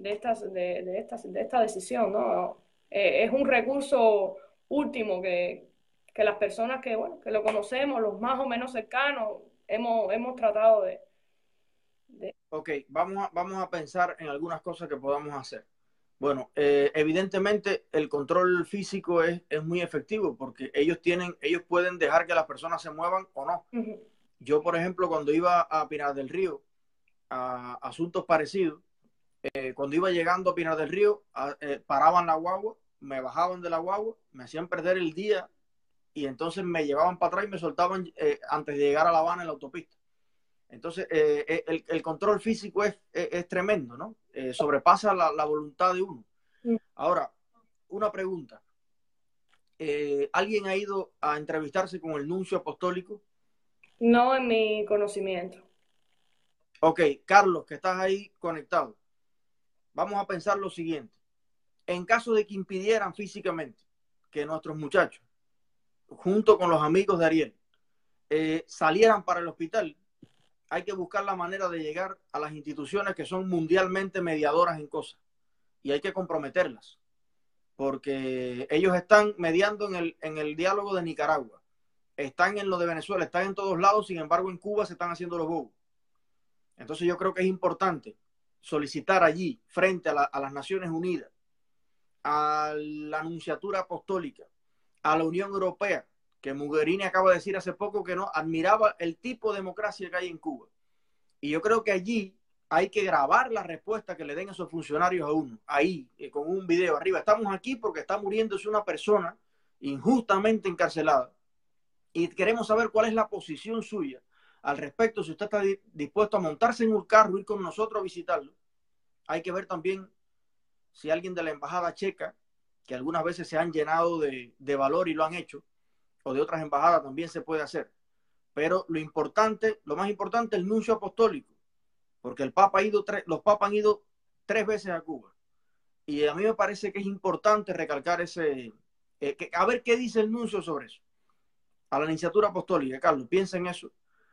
esta decisión, ¿no? Es un recurso último que las personas que lo conocemos, los más o menos cercanos, hemos tratado de... Ok, vamos a pensar en algunas cosas que podamos hacer. Bueno, evidentemente el control físico es muy efectivo porque ellos pueden dejar que las personas se muevan o no. Uh-huh. Yo, por ejemplo, cuando iba a Pinar del Río, a asuntos parecidos, cuando iba llegando a Pinar del Río, paraban la guagua, me bajaban de la guagua, me hacían perder el día y entonces me llevaban para atrás y me soltaban antes de llegar a La Habana en la autopista. Entonces, el control físico es tremendo, ¿no? Sobrepasa la voluntad de uno. Ahora, una pregunta. ¿Alguien ha ido a entrevistarse con el nuncio apostólico? No en mi conocimiento. Ok, Carlos, que estás ahí conectado. Vamos a pensar lo siguiente. En caso de que impidieran físicamente que nuestros muchachos, junto con los amigos de Ariel, salieran para el hospital, hay que buscar la manera de llegar a las instituciones que son mundialmente mediadoras en cosas y hay que comprometerlas porque ellos están mediando en el diálogo de Nicaragua, están en lo de Venezuela, están en todos lados, sin embargo en Cuba se están haciendo los bobos. Entonces yo creo que es importante solicitar allí, frente a las Naciones Unidas, a la Nunciatura Apostólica, a la Unión Europea, que Mogherini acaba de decir hace poco que no admiraba el tipo de democracia que hay en Cuba. Y yo creo que allí hay que grabar la respuesta que le den esos funcionarios a uno, ahí, con un video arriba. Estamos aquí porque está muriéndose una persona injustamente encarcelada y queremos saber cuál es la posición suya al respecto. Si usted está dispuesto a montarse en un carro, ir con nosotros a visitarlo. Hay que ver también si alguien de la embajada checa, que algunas veces se han llenado de valor y lo han hecho, o de otras embajadas también se puede hacer. Pero lo más importante, el nuncio apostólico, porque los papas han ido 3 veces a Cuba. Y a mí me parece que es importante recalcar a ver qué dice el nuncio sobre eso. A la Nunciatura Apostólica, Carlos, piensa en eso.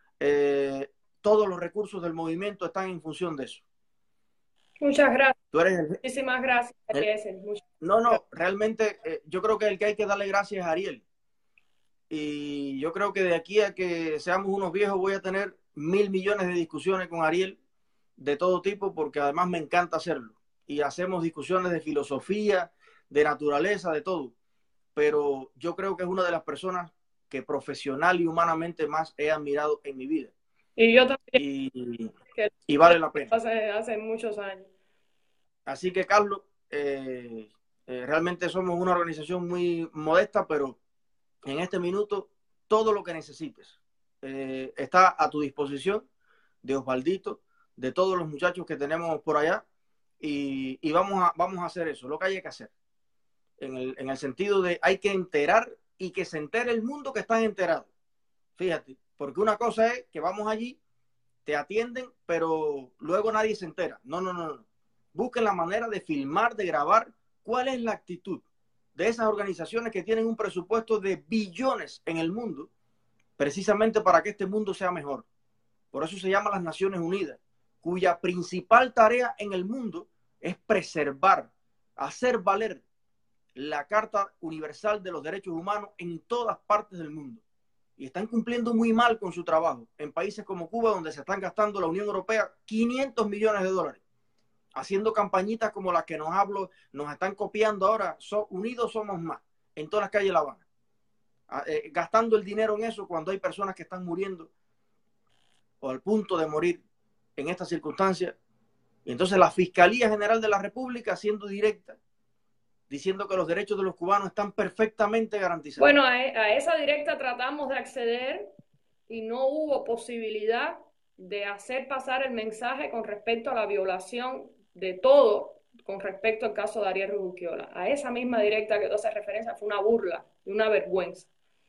Todos los recursos del movimiento están en función de eso. Muchas gracias. Tú eres Muchísimas gracias, Eliezer. No, realmente yo creo que el que hay que darle gracias es a Ariel. Y yo creo que de aquí a que seamos unos viejos voy a tener 1000 millones de discusiones con Ariel de todo tipo, porque además me encanta hacerlo. Y hacemos discusiones de filosofía, de naturaleza, de todo. Pero yo creo que es una de las personas que profesional y humanamente más he admirado en mi vida. Y yo también. Y vale la pena. Hace muchos años. Así que, Carlos, realmente somos una organización muy modesta, pero en este minuto todo lo que necesites está a tu disposición, de Osvaldito, de todos los muchachos que tenemos por allá, y vamos a hacer eso, lo que haya que hacer. En el sentido de hay que enterar y que se entere el mundo que están enterados. Fíjate, porque una cosa es que vamos allí, te atienden, pero luego nadie se entera. No. Busquen la manera de filmar, de grabar cuál es la actitud de esas organizaciones que tienen un presupuesto de billones en el mundo, precisamente para que este mundo sea mejor. Por eso se llama las Naciones Unidas, cuya principal tarea en el mundo es preservar, hacer valer la Carta Universal de los Derechos Humanos en todas partes del mundo. Y están cumpliendo muy mal con su trabajo en países como Cuba, donde se están gastando la Unión Europea 500 millones de dólares, haciendo campañitas como las que nos están copiando ahora. Unidos somos más, en todas las calles de La Habana. Gastando el dinero en eso cuando hay personas que están muriendo o al punto de morir en estas circunstancias. Y entonces la Fiscalía General de la República, siendo directa, diciendo que los derechos de los cubanos están perfectamente garantizados. Bueno, a esa directa tratamos de acceder y no hubo posibilidad de hacer pasar el mensaje con respecto a la violación de todo con respecto al caso de Ariel Ruiz Urquiola. A esa misma directa que tú haces referencia fue una burla y una vergüenza.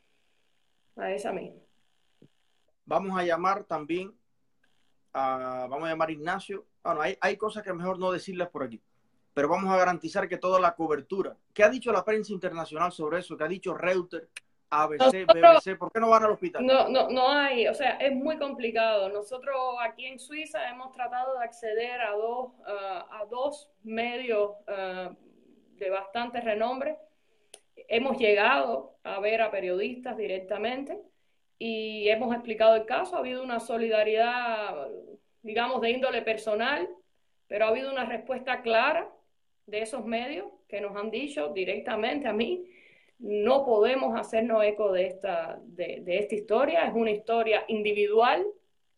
A esa misma. Vamos a llamar también vamos a llamar a Ignacio. Bueno, hay cosas que mejor no decirles por aquí, pero vamos a garantizar que toda la cobertura. ¿Qué ha dicho la prensa internacional sobre eso? ¿Qué ha dicho Reuters, ABC, BBC? ¿Por qué no van al hospital? No hay, o sea, es muy complicado. Nosotros aquí en Suiza hemos tratado de acceder a dos medios de bastante renombre. Hemos llegado a ver a periodistas directamente y hemos explicado el caso. Ha habido una solidaridad, digamos, de índole personal, pero ha habido una respuesta clara de esos medios que nos han dicho directamente a mí: no podemos hacernos eco de esta historia, es una historia individual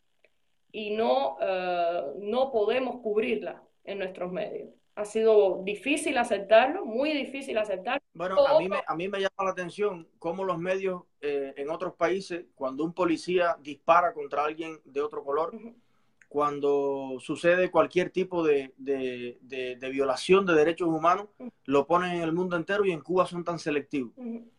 y no podemos cubrirla en nuestros medios. Ha sido difícil aceptarlo, muy difícil aceptarlo. Bueno, a mí me llama la atención cómo los medios en otros países, cuando un policía dispara contra alguien de otro color, cuando sucede cualquier tipo de violación de derechos humanos, lo ponen en el mundo entero, y en Cuba son tan selectivos.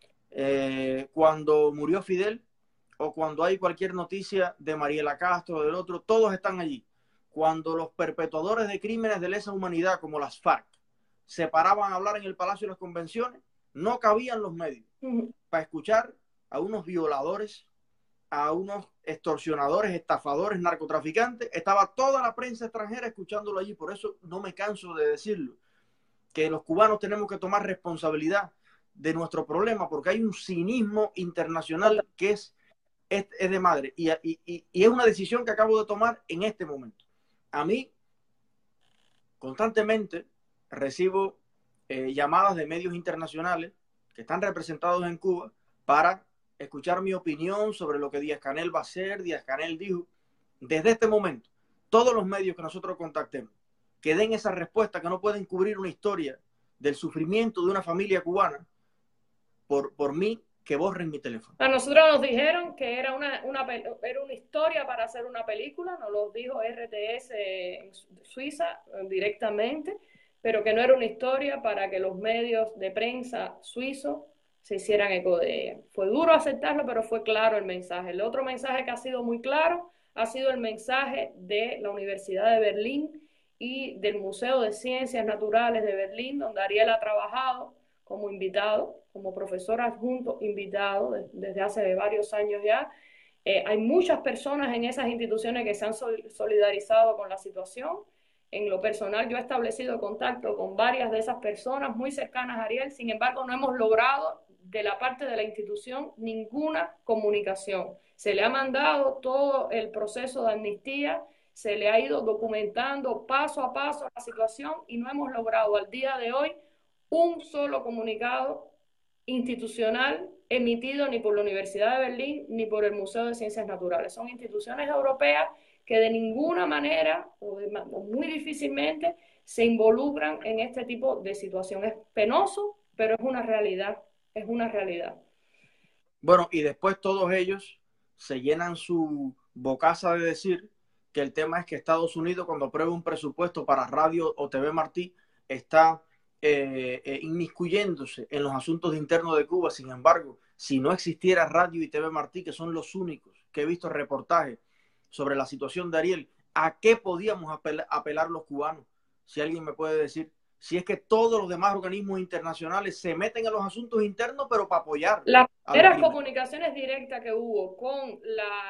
Cuando murió Fidel o cuando hay cualquier noticia de Mariela Castro o del otro, todos están allí. Cuando los perpetuadores de crímenes de lesa humanidad como las FARC se paraban a hablar en el Palacio de las Convenciones, no cabían los medios para escuchar a unos violadores, a unos extorsionadores, estafadores, narcotraficantes. Estaba toda la prensa extranjera escuchándolo allí. Por eso no me canso de decirlo, que los cubanos tenemos que tomar responsabilidad de nuestro problema, porque hay un cinismo internacional que es de madre, y es una decisión que acabo de tomar en este momento. A mí constantemente recibo llamadas de medios internacionales que están representados en Cuba para escuchar mi opinión sobre lo que Díaz-Canel va a hacer. Díaz-Canel dijo, desde este momento, todos los medios que nosotros contactemos, que den esa respuesta, que no pueden cubrir una historia del sufrimiento de una familia cubana, por mí, que borren mi teléfono. A nosotros nos dijeron que era una historia para hacer una película, nos lo dijo RTS en Suiza directamente, pero que no era una historia para que los medios de prensa suizos se hicieran eco de ella. Fue duro aceptarlo, pero fue claro el mensaje. El otro mensaje que ha sido muy claro ha sido el mensaje de la Universidad de Berlín y del Museo de Ciencias Naturales de Berlín, donde Ariel ha trabajado como invitado, como profesor adjunto invitado desde hace varios años ya. Hay muchas personas en esas instituciones que se han solidarizado con la situación. En lo personal, yo he establecido contacto con varias de esas personas muy cercanas a Ariel. Sin embargo, no hemos logrado de la parte de la institución ninguna comunicación. Se le ha mandado todo el proceso de amnistía, se le ha ido documentando paso a paso la situación y no hemos logrado al día de hoy un solo comunicado institucional emitido ni por la Universidad de Berlín ni por el Museo de Ciencias Naturales. Son instituciones europeas que de ninguna manera o muy difícilmente se involucran en este tipo de situación. Es penoso, pero es una realidad, es una realidad. Bueno, y después todos ellos se llenan su bocaza de decir que el tema es que Estados Unidos, cuando aprueba un presupuesto para Radio o TV Martí, está inmiscuyéndose en los asuntos internos de Cuba. Sin embargo, si no existiera Radio y TV Martí, que son los únicos que he visto reportajes sobre la situación de Ariel, ¿a qué podíamos apelar los cubanos? Si alguien me puede decir, si es que todos los demás organismos internacionales se meten en los asuntos internos, pero para apoyar. Las primeras comunicaciones directas que hubo con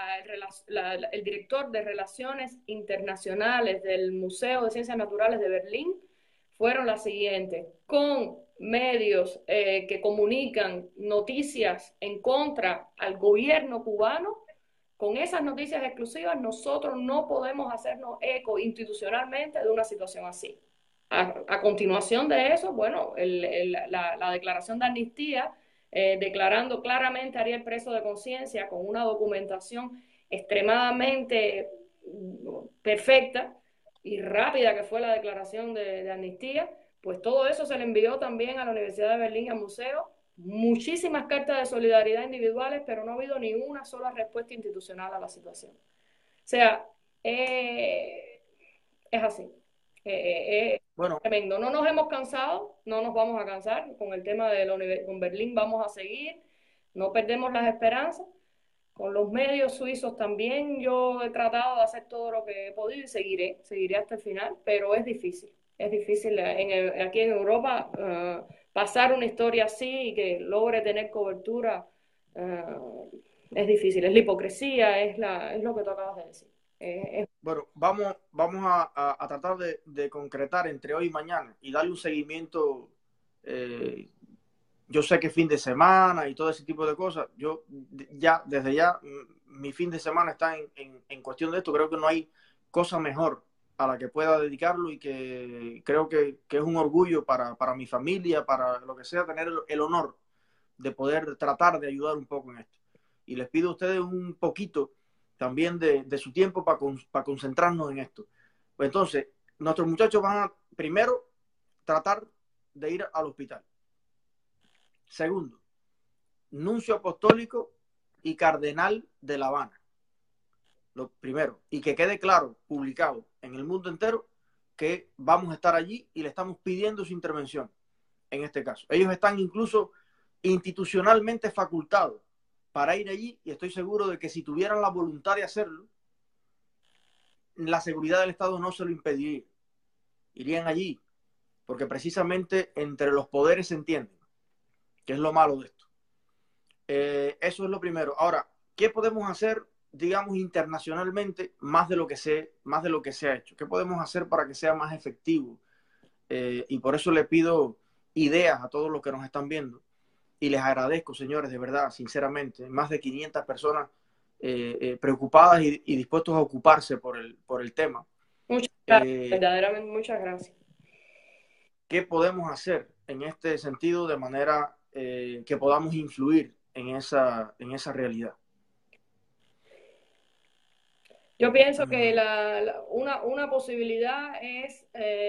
el director de Relaciones Internacionales del Museo de Ciencias Naturales de Berlín fueron las siguientes: con medios que comunican noticias en contra al gobierno cubano. Con esas noticias exclusivas nosotros no podemos hacernos eco institucionalmente de una situación así. A continuación de eso, bueno, la declaración de amnistía, declarando claramente a Ariel preso de conciencia con una documentación extremadamente perfecta y rápida que fue la declaración de amnistía, pues todo eso se le envió también a la Universidad de Berlín y al museo. Muchísimas cartas de solidaridad individuales, pero no ha habido ni una sola respuesta institucional a la situación. O sea, es así. Bueno, tremendo. No nos hemos cansado, no nos vamos a cansar. Con el tema de con Berlín vamos a seguir, no perdemos las esperanzas. Con los medios suizos también yo he tratado de hacer todo lo que he podido y seguiré hasta el final, pero es difícil. Es difícil aquí en Europa pasar una historia así y que logre tener cobertura. Es difícil, es la hipocresía, es lo que tú acabas de decir. Bueno, vamos a tratar de concretar entre hoy y mañana y darle un seguimiento. Yo sé que fin de semana y todo ese tipo de cosas, yo desde ya mi fin de semana está en cuestión de esto. Creo que no hay cosa mejor a la que pueda dedicarlo y que creo que es un orgullo para mi familia, para lo que sea, tener el honor de poder tratar de ayudar un poco en esto. Y les pido a ustedes un poquito también de su tiempo para concentrarnos en esto. Pues entonces, nuestros muchachos van a, primero, tratar de ir al hospital. Segundo, nuncio apostólico y cardenal de La Habana. Lo primero, y que quede claro, publicado en el mundo entero, que vamos a estar allí y le estamos pidiendo su intervención en este caso. Ellos están incluso institucionalmente facultados para ir allí y estoy seguro de que si tuvieran la voluntad de hacerlo, la seguridad del Estado no se lo impediría. Irían allí, porque precisamente entre los poderes se entienden, que es lo malo de esto. Eso es lo primero. Ahora, ¿qué podemos hacer, digamos, internacionalmente más de lo que se ha hecho? ¿Qué podemos hacer para que sea más efectivo? Y por eso le pido ideas a todos los que nos están viendo. Y les agradezco, señores, de verdad, sinceramente, más de 500 personas preocupadas y dispuestos a ocuparse por el tema. Muchas gracias, verdaderamente muchas gracias. ¿Qué podemos hacer? en este sentido de manera que podamos influir en esa realidad. Yo pienso que una posibilidad es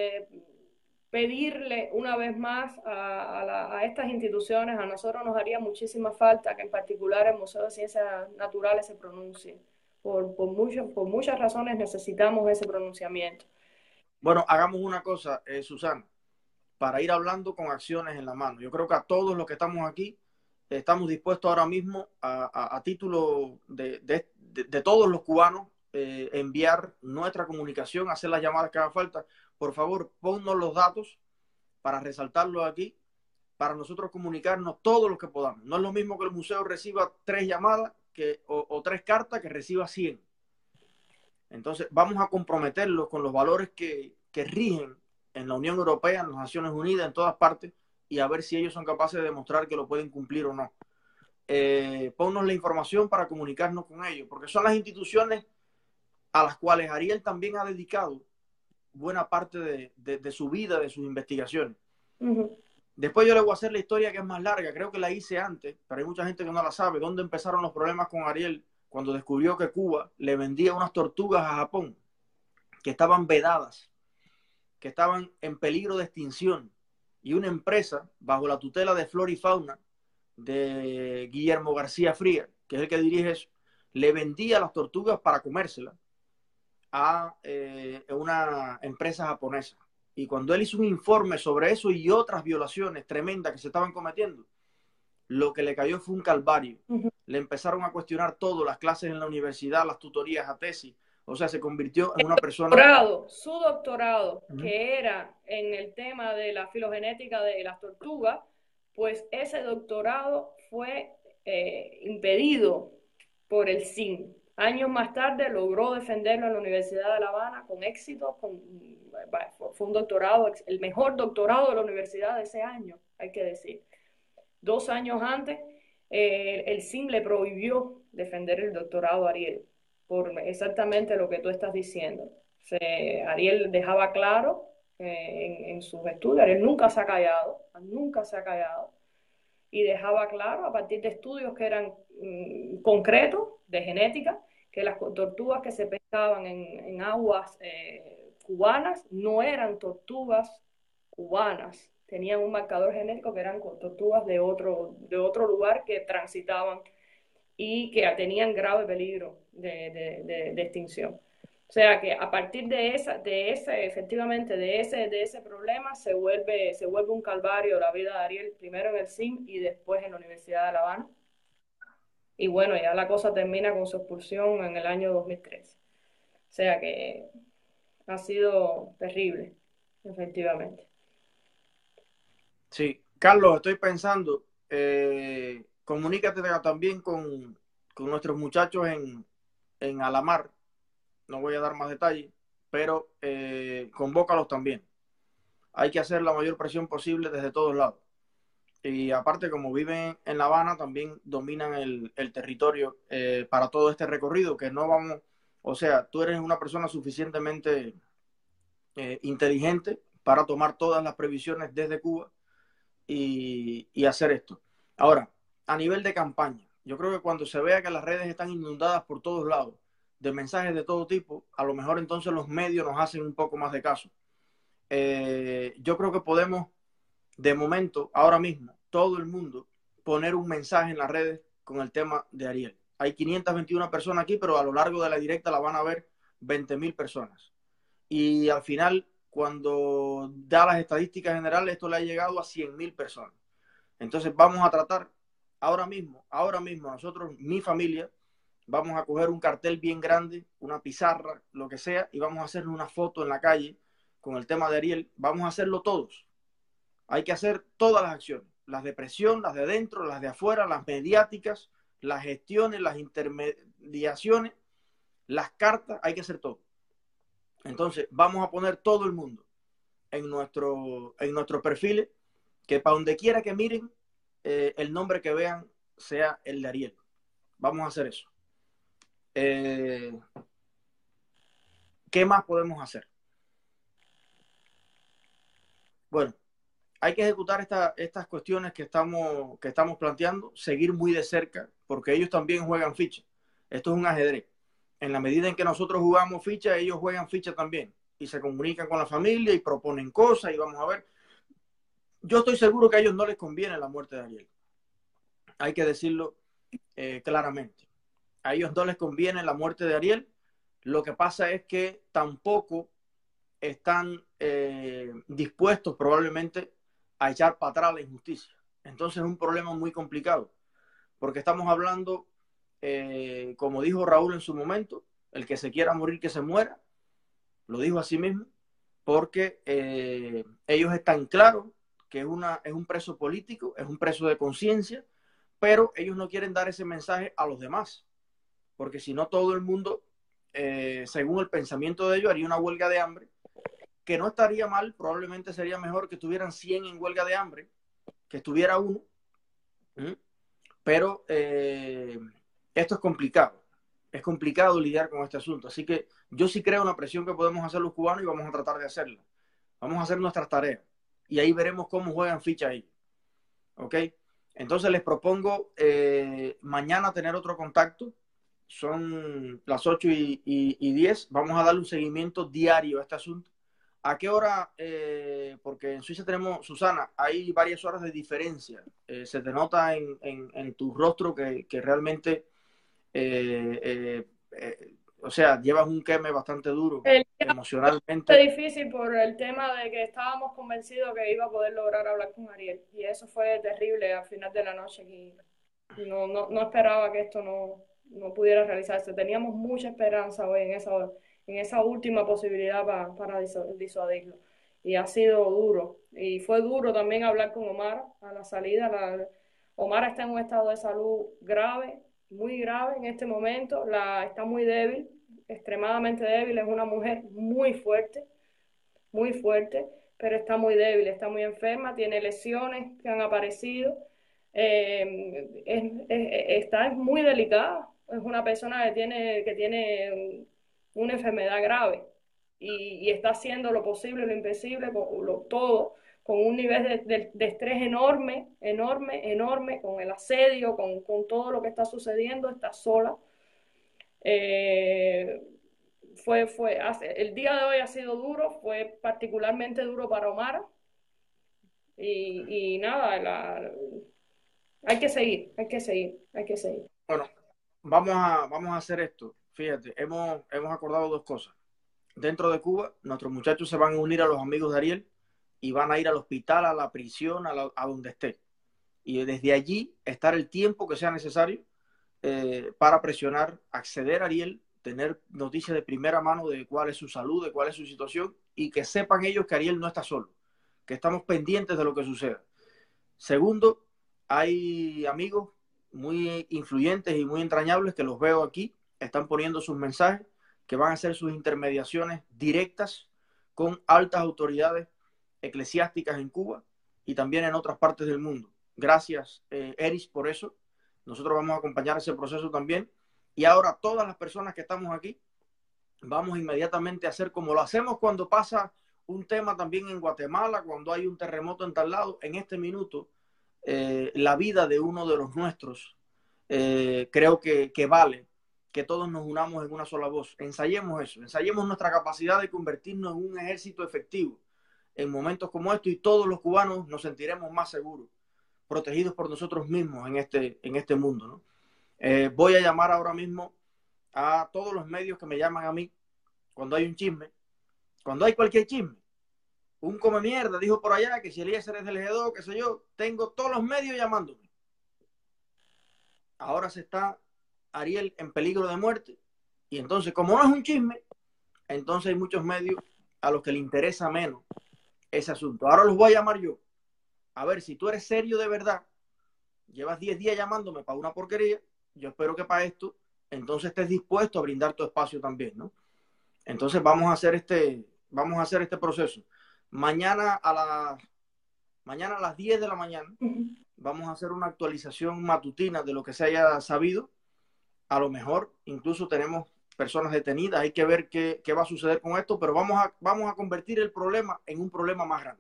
pedirle una vez más a estas instituciones. A nosotros nos haría muchísima falta que en particular el Museo de Ciencias Naturales se pronuncie. Por muchas razones necesitamos ese pronunciamiento. Bueno, hagamos una cosa, Susana, para ir hablando con acciones en la mano. Yo creo que a todos los que estamos aquí estamos dispuestos ahora mismo a título de todos los cubanos enviar nuestra comunicación, hacer las llamadas que haga falta. Por favor, ponnos los datos para resaltarlos aquí, para nosotros comunicarnos todos los que podamos. No es lo mismo que el museo reciba 3 llamadas o 3 cartas que reciba 100. Entonces, vamos a comprometerlos con los valores que rigen en la Unión Europea, en las Naciones Unidas, en todas partes, y a ver si ellos son capaces de demostrar que lo pueden cumplir o no. Ponnos la información para comunicarnos con ellos, porque son las instituciones a las cuales Ariel también ha dedicado buena parte de su vida, de sus investigaciones. Después yo le voy a hacer la historia que es más larga, creo que la hice antes, pero hay mucha gente que no la sabe, dónde empezaron los problemas con Ariel cuando descubrió que Cuba le vendía unas tortugas a Japón, que estaban vedadas, que estaban en peligro de extinción, y una empresa bajo la tutela de Flora y Fauna de Guillermo García Frías, que es el que dirige eso, le vendía las tortugas para comérselas a una empresa japonesa. Y cuando él hizo un informe sobre eso y otras violaciones tremendas que se estaban cometiendo, lo que le cayó fue un calvario. Le empezaron a cuestionar todo, las clases en la universidad, las tutorías a tesis. O sea, se convirtió en una persona... Su doctorado, que era en el tema de la filogenética de las tortugas, pues ese doctorado fue impedido por el CIN. Años más tarde logró defenderlo en la Universidad de La Habana con éxito. Fue un doctorado, el mejor doctorado de la universidad de ese año, hay que decir. 2 años antes, el CIN le prohibió defender el doctorado a Ariel por exactamente lo que tú estás diciendo. Ariel dejaba claro en sus estudios, Ariel nunca se ha callado, y dejaba claro a partir de estudios que eran concretos de genética, que las tortugas que se pescaban en aguas cubanas no eran tortugas cubanas, tenían un marcador genético que eran tortugas de otro lugar que transitaban y que tenían grave peligro de extinción. O sea que a partir de ese problema se vuelve un calvario la vida de Ariel, primero en el CIM y después en la Universidad de La Habana. Y bueno, ya la cosa termina con su expulsión en el año 2013. O sea que ha sido terrible, efectivamente. Sí, Carlos, estoy pensando, comunícate también con nuestros muchachos en Alamar. No voy a dar más detalles, pero convócalos también. Hay que hacer la mayor presión posible desde todos lados. Y aparte, como viven en La Habana, también dominan el territorio para todo este recorrido, que no vamos, o sea, tú eres una persona suficientemente inteligente para tomar todas las previsiones desde Cuba y hacer esto. Ahora, a nivel de campaña, yo creo que cuando se vea que las redes están inundadas por todos lados de mensajes de todo tipo, a lo mejor entonces los medios nos hacen un poco más de caso. Yo creo que podemos, de momento, ahora mismo, todo el mundo, poner un mensaje en las redes con el tema de Ariel. Hay 521 personas aquí, pero a lo largo de la directa la van a ver 20.000 personas. Y al final, cuando da las estadísticas generales, esto le ha llegado a 100.000 personas. Entonces vamos a tratar ahora mismo, nosotros, mi familia, vamos a coger un cartel bien grande, una pizarra, lo que sea, y vamos a hacer una foto en la calle con el tema de Ariel. Vamos a hacerlo todos. Hay que hacer todas las acciones, las de presión, las de dentro, las de afuera, las mediáticas, las gestiones, las intermediaciones, las cartas, hay que hacer todo. Entonces, vamos a poner todo el mundo en nuestros perfiles, que para donde quiera que miren, el nombre que vean sea el de Ariel. Vamos a hacer eso. ¿Qué más podemos hacer? Bueno, hay que ejecutar estas cuestiones que estamos planteando, seguir muy de cerca, porque ellos también juegan ficha. Esto es un ajedrez. En la medida en que nosotros jugamos ficha, ellos juegan ficha también. Y se comunican con la familia y proponen cosas y vamos a ver. Yo estoy seguro que a ellos no les conviene la muerte de Ariel. Hay que decirlo claramente. A ellos no les conviene la muerte de Ariel. Lo que pasa es que tampoco están dispuestos probablemente a echar para atrás la injusticia. Entonces es un problema muy complicado, porque estamos hablando, como dijo Raúl en su momento, el que se quiera morir, que se muera, lo dijo así mismo, porque ellos están claros que es un preso político, es un preso de conciencia, pero ellos no quieren dar ese mensaje a los demás, porque si no todo el mundo, según el pensamiento de ellos, haría una huelga de hambre, que no estaría mal, probablemente sería mejor que estuvieran 100 en huelga de hambre, que estuviera uno, pero esto es complicado lidiar con este asunto, así que yo sí creo una presión que podemos hacer los cubanos y vamos a tratar de hacerla, vamos a hacer nuestras tareas y ahí veremos cómo juegan ficha ahí, ¿ok? Entonces les propongo mañana tener otro contacto, son las 8:10, vamos a darle un seguimiento diario a este asunto. ¿A qué hora? Porque en Suiza tenemos, Susana, hay varias horas de diferencia. Se te nota en tu rostro que realmente, o sea, llevas un queme bastante duro emocionalmente. Fue difícil por el tema de que estábamos convencidos que iba a poder lograr hablar con Ariel. Y eso fue terrible al final de la noche. Y no esperaba que esto no pudiera realizarse. Teníamos mucha esperanza hoy en esa última posibilidad para disuadirlo. Y ha sido duro. Y fue duro también hablar con Omar a la salida. Omar está en un estado de salud grave, muy grave en este momento. Está muy débil, extremadamente débil. Es una mujer muy fuerte, pero está muy débil, está muy enferma, tiene lesiones que han aparecido. Está muy delicada. Es una persona que tiene una enfermedad grave y está haciendo lo posible, lo imposible, todo, con un nivel de estrés enorme, con el asedio, con todo lo que está sucediendo, está sola. El día de hoy ha sido duro, fue particularmente duro para Omar y nada, hay que seguir. Bueno, vamos a hacer esto. Fíjate, hemos acordado dos cosas. Dentro de Cuba, nuestros muchachos se van a unir a los amigos de Ariel y van a ir al hospital, a la prisión, a donde esté. Y desde allí estar el tiempo que sea necesario para presionar, acceder a Ariel, tener noticias de primera mano de cuál es su salud, de cuál es su situación y que sepan ellos que Ariel no está solo, que estamos pendientes de lo que suceda. Segundo, hay amigos muy influyentes y muy entrañables que los veo aquí, están poniendo sus mensajes, que van a hacer sus intermediaciones directas con altas autoridades eclesiásticas en Cuba y también en otras partes del mundo. Gracias, Eris, por eso. Nosotros vamos a acompañar ese proceso también. Y ahora todas las personas que estamos aquí, vamos inmediatamente a hacer como lo hacemos cuando pasa un tema también en Guatemala, cuando hay un terremoto en tal lado. En este minuto, la vida de uno de los nuestros, creo que vale que todos nos unamos en una sola voz. Ensayemos eso, ensayemos nuestra capacidad de convertirnos en un ejército efectivo en momentos como estos y todos los cubanos nos sentiremos más seguros, protegidos por nosotros mismos en este mundo, ¿no? Voy a llamar ahora mismo a todos los medios que me llaman a mí cuando hay un chisme, cuando hay cualquier chisme. Un come mierda dijo por allá que si Eliezer es del G2, qué sé yo, tengo todos los medios llamándome. Ahora se está Ariel en peligro de muerte y entonces como no es un chisme, entonces hay muchos medios a los que le interesa menos ese asunto. Ahora los voy a llamar yo. A ver, si tú eres serio de verdad, llevas 10 días llamándome para una porquería, yo espero que para esto, entonces estés dispuesto a brindar tu espacio también, ¿no? Entonces vamos a hacer este proceso. Mañana a las 10 de la mañana vamos a hacer una actualización matutina de lo que se haya sabido. A lo mejor incluso tenemos personas detenidas, hay que ver qué va a suceder con esto, pero vamos a convertir el problema en un problema más grande.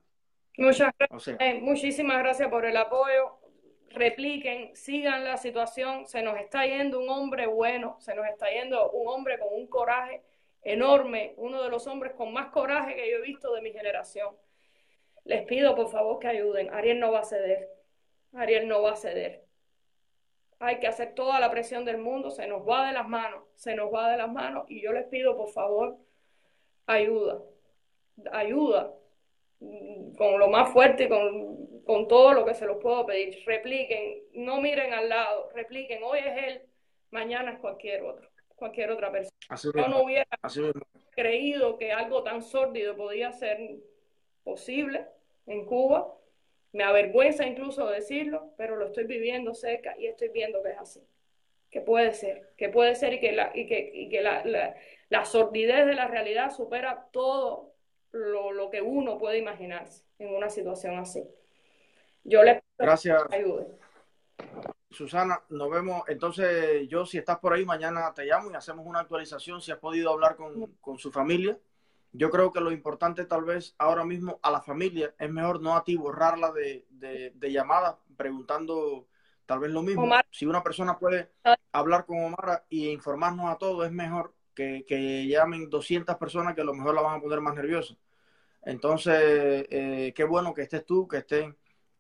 Muchas O sea, gracias, muchísimas gracias por el apoyo. Repliquen, sigan la situación. Se nos está yendo un hombre bueno, se nos está yendo un hombre con un coraje enorme, uno de los hombres con más coraje que yo he visto de mi generación. Les pido por favor que ayuden. Ariel no va a ceder. Ariel no va a ceder. Hay que hacer toda la presión del mundo, se nos va de las manos, se nos va de las manos y yo les pido por favor ayuda, ayuda, con lo más fuerte, con todo lo que se los puedo pedir. Repliquen, no miren al lado, repliquen, hoy es él, mañana es cualquier otro, cualquier otra persona. así Yo mismo, no hubiera así mismo. creído que algo tan sórdido podía ser posible en Cuba. Me avergüenza incluso decirlo, pero lo estoy viviendo cerca y estoy viendo que es así. Que puede ser y que la sordidez de la realidad supera todo lo que uno puede imaginarse en una situación así. Yo les pido Gracias, que ayuden. Susana. Nos vemos. Entonces, yo, si estás por ahí, mañana te llamo y hacemos una actualización si has podido hablar con su familia. Yo creo que lo importante tal vez ahora mismo a la familia es mejor no a ti borrarla de llamadas preguntando tal vez lo mismo. Omar, Si una persona puede hablar con Omar y informarnos a todos, es mejor que llamen 200 personas que a lo mejor la van a poner más nerviosa. Entonces, qué bueno que estés tú, que estén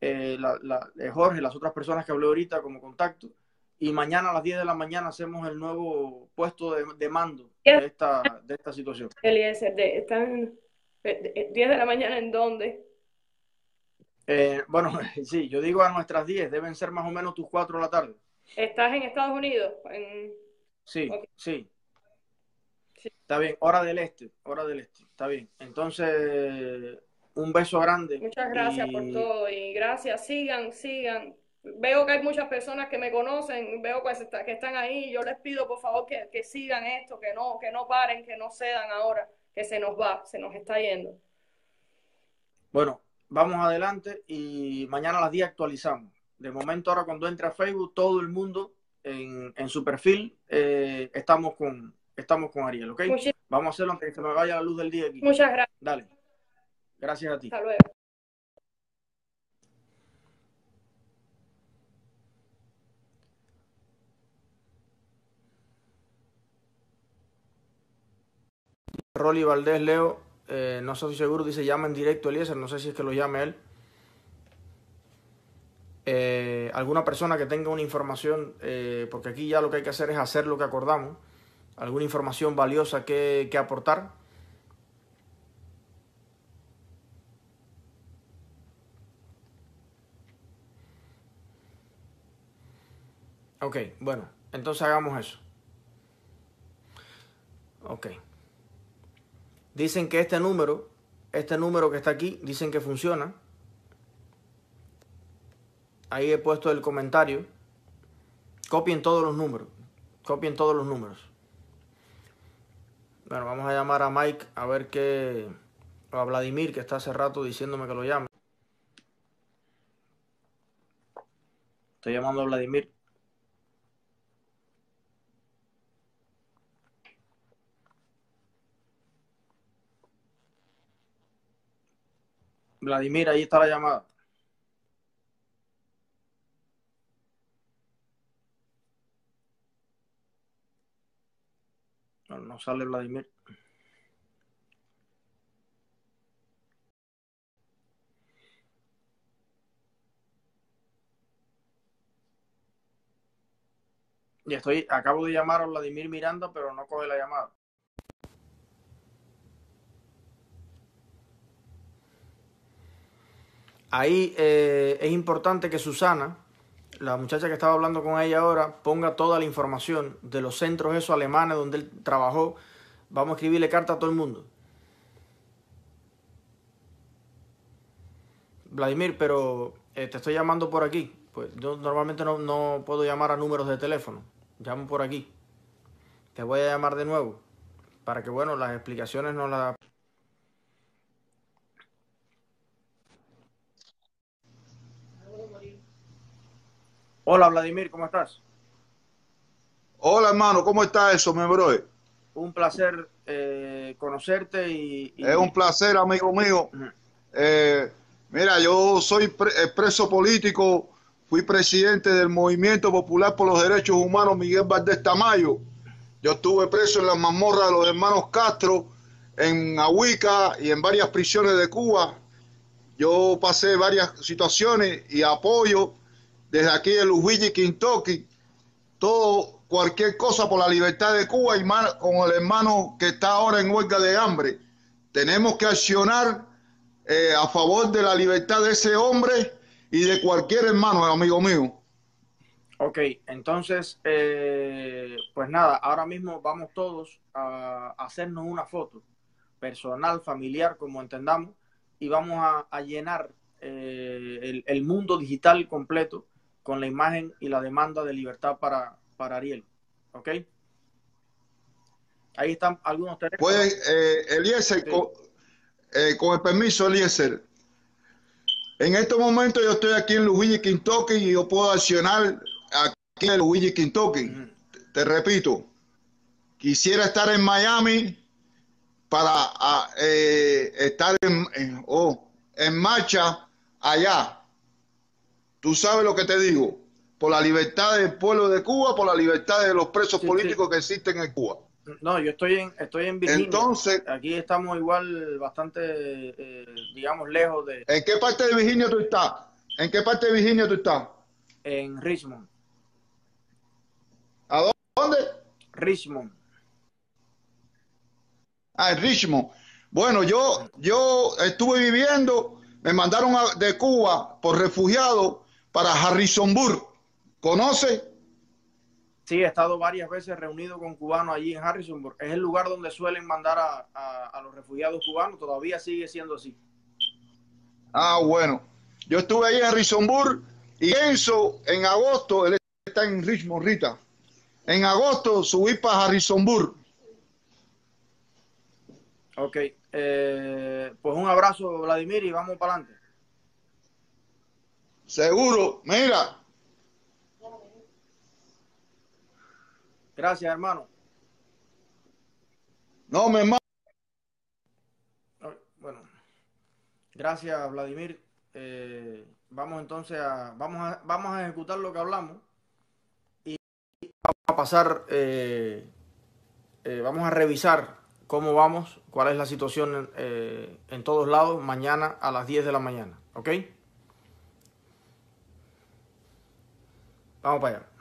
Jorge y las otras personas que hablé ahorita como contacto. Y mañana a las 10 de la mañana hacemos el nuevo puesto de mando de esta situación. Eliezer, están 10 de la mañana ¿en dónde? Bueno, sí, yo digo a nuestras 10, deben ser más o menos tus 4 de la tarde. ¿Estás en Estados Unidos? Sí, Okay. sí. Sí. Está bien, hora del este, está bien. Entonces, un beso grande. Muchas gracias por todo y gracias, sigan. Veo que hay muchas personas que me conocen, veo que están ahí. Yo les pido por favor que sigan esto, que no paren, que no cedan ahora, que se nos va, se nos está yendo. Bueno, vamos adelante y mañana a las 10 actualizamos. De momento, ahora cuando entre a Facebook, todo el mundo en su perfil, estamos con Ariel, ¿ok? Vamos a hacerlo antes que se me vaya la luz del día aquí. Muchas gracias. Dale. Gracias a ti. Hasta luego. Rolly Valdés, Leo, no estoy seguro, dice llama en directo Eliezer, no sé si es que lo llame él. Alguna persona que tenga una información, porque aquí ya lo que hay que hacer es hacer lo que acordamos, alguna información valiosa que aportar. Ok, bueno, entonces hagamos eso. Ok. Dicen que este número que está aquí, dicen que funciona. Ahí he puesto el comentario. Copien todos los números. Bueno, vamos a llamar a Mike a ver qué... O a Vladimir, que está hace rato diciéndome que lo llame. Estoy llamando a Vladimir. Vladimir, ahí está la llamada. No sale Vladimir. Y acabo de llamar a Vladimir Miranda, pero no coge la llamada. Ahí es importante que Susana, la muchacha que estaba hablando con ella ahora, ponga toda la información de los centros esos alemanes donde él trabajó. Vamos a escribirle carta a todo el mundo. Vladimir, pero te estoy llamando por aquí. Pues yo normalmente no puedo llamar a números de teléfono. Llamo por aquí. Te voy a llamar de nuevo para que, bueno, las explicaciones no las... Hola, Vladimir, ¿cómo estás? Hola, hermano, ¿cómo está eso, mi bro? Un placer conocerte Es un placer, amigo mío. Mira, yo soy preso político, fui presidente del Movimiento Popular por los Derechos Humanos Miguel Valdés Tamayo. Yo estuve preso en la mazmorra de los hermanos Castro, en Ahuica y en varias prisiones de Cuba. Yo pasé varias situaciones y apoyo desde aquí de Louisville, Kentucky, todo, cualquier cosa por la libertad de Cuba y más con el hermano que está ahora en huelga de hambre. Tenemos que accionar a favor de la libertad de ese hombre y de cualquier hermano, amigo mío. Ok, entonces, pues nada, ahora mismo vamos todos a hacernos una foto personal, familiar, como entendamos, y vamos a llenar el mundo digital completo con la imagen y la demanda de libertad para Ariel. ¿Ok? Ahí están algunos teléfonos. Pues, Eliezer, Sí. con el permiso, Eliezer, en este momento yo estoy aquí en Louisville, Kentucky, y yo puedo accionar aquí en Louisville, Kentucky. Te repito, quisiera estar en Miami para estar en marcha allá. Tú sabes lo que te digo, por la libertad del pueblo de Cuba, por la libertad de los presos políticos que existen en Cuba. No, yo estoy en Virginia. Entonces, aquí estamos igual bastante, digamos, lejos de... ¿En qué parte de Virginia tú estás? ¿En qué parte de Virginia tú estás? En Richmond. ¿A dónde? Richmond. Ah, en Richmond. Bueno, yo estuve viviendo, me mandaron de Cuba por refugiado para Harrisonburg. ¿Conoce? Sí, he estado varias veces reunido con cubanos allí en Harrisonburg. Es el lugar donde suelen mandar a los refugiados cubanos. Todavía sigue siendo así. Ah, bueno. Yo estuve ahí en Harrisonburg y Enzo en agosto, él está en Richmond, Rita. En agosto subí para Harrisonburg. Ok. Pues un abrazo, Vladimir, y vamos para adelante. Seguro. Mira. Gracias, hermano. No, me hermano. Bueno, gracias, Vladimir. Vamos entonces vamos a ejecutar lo que hablamos y vamos a pasar, vamos a revisar cómo vamos, cuál es la situación en todos lados mañana a las 10 de la mañana. ¿Ok? Vamos para allá.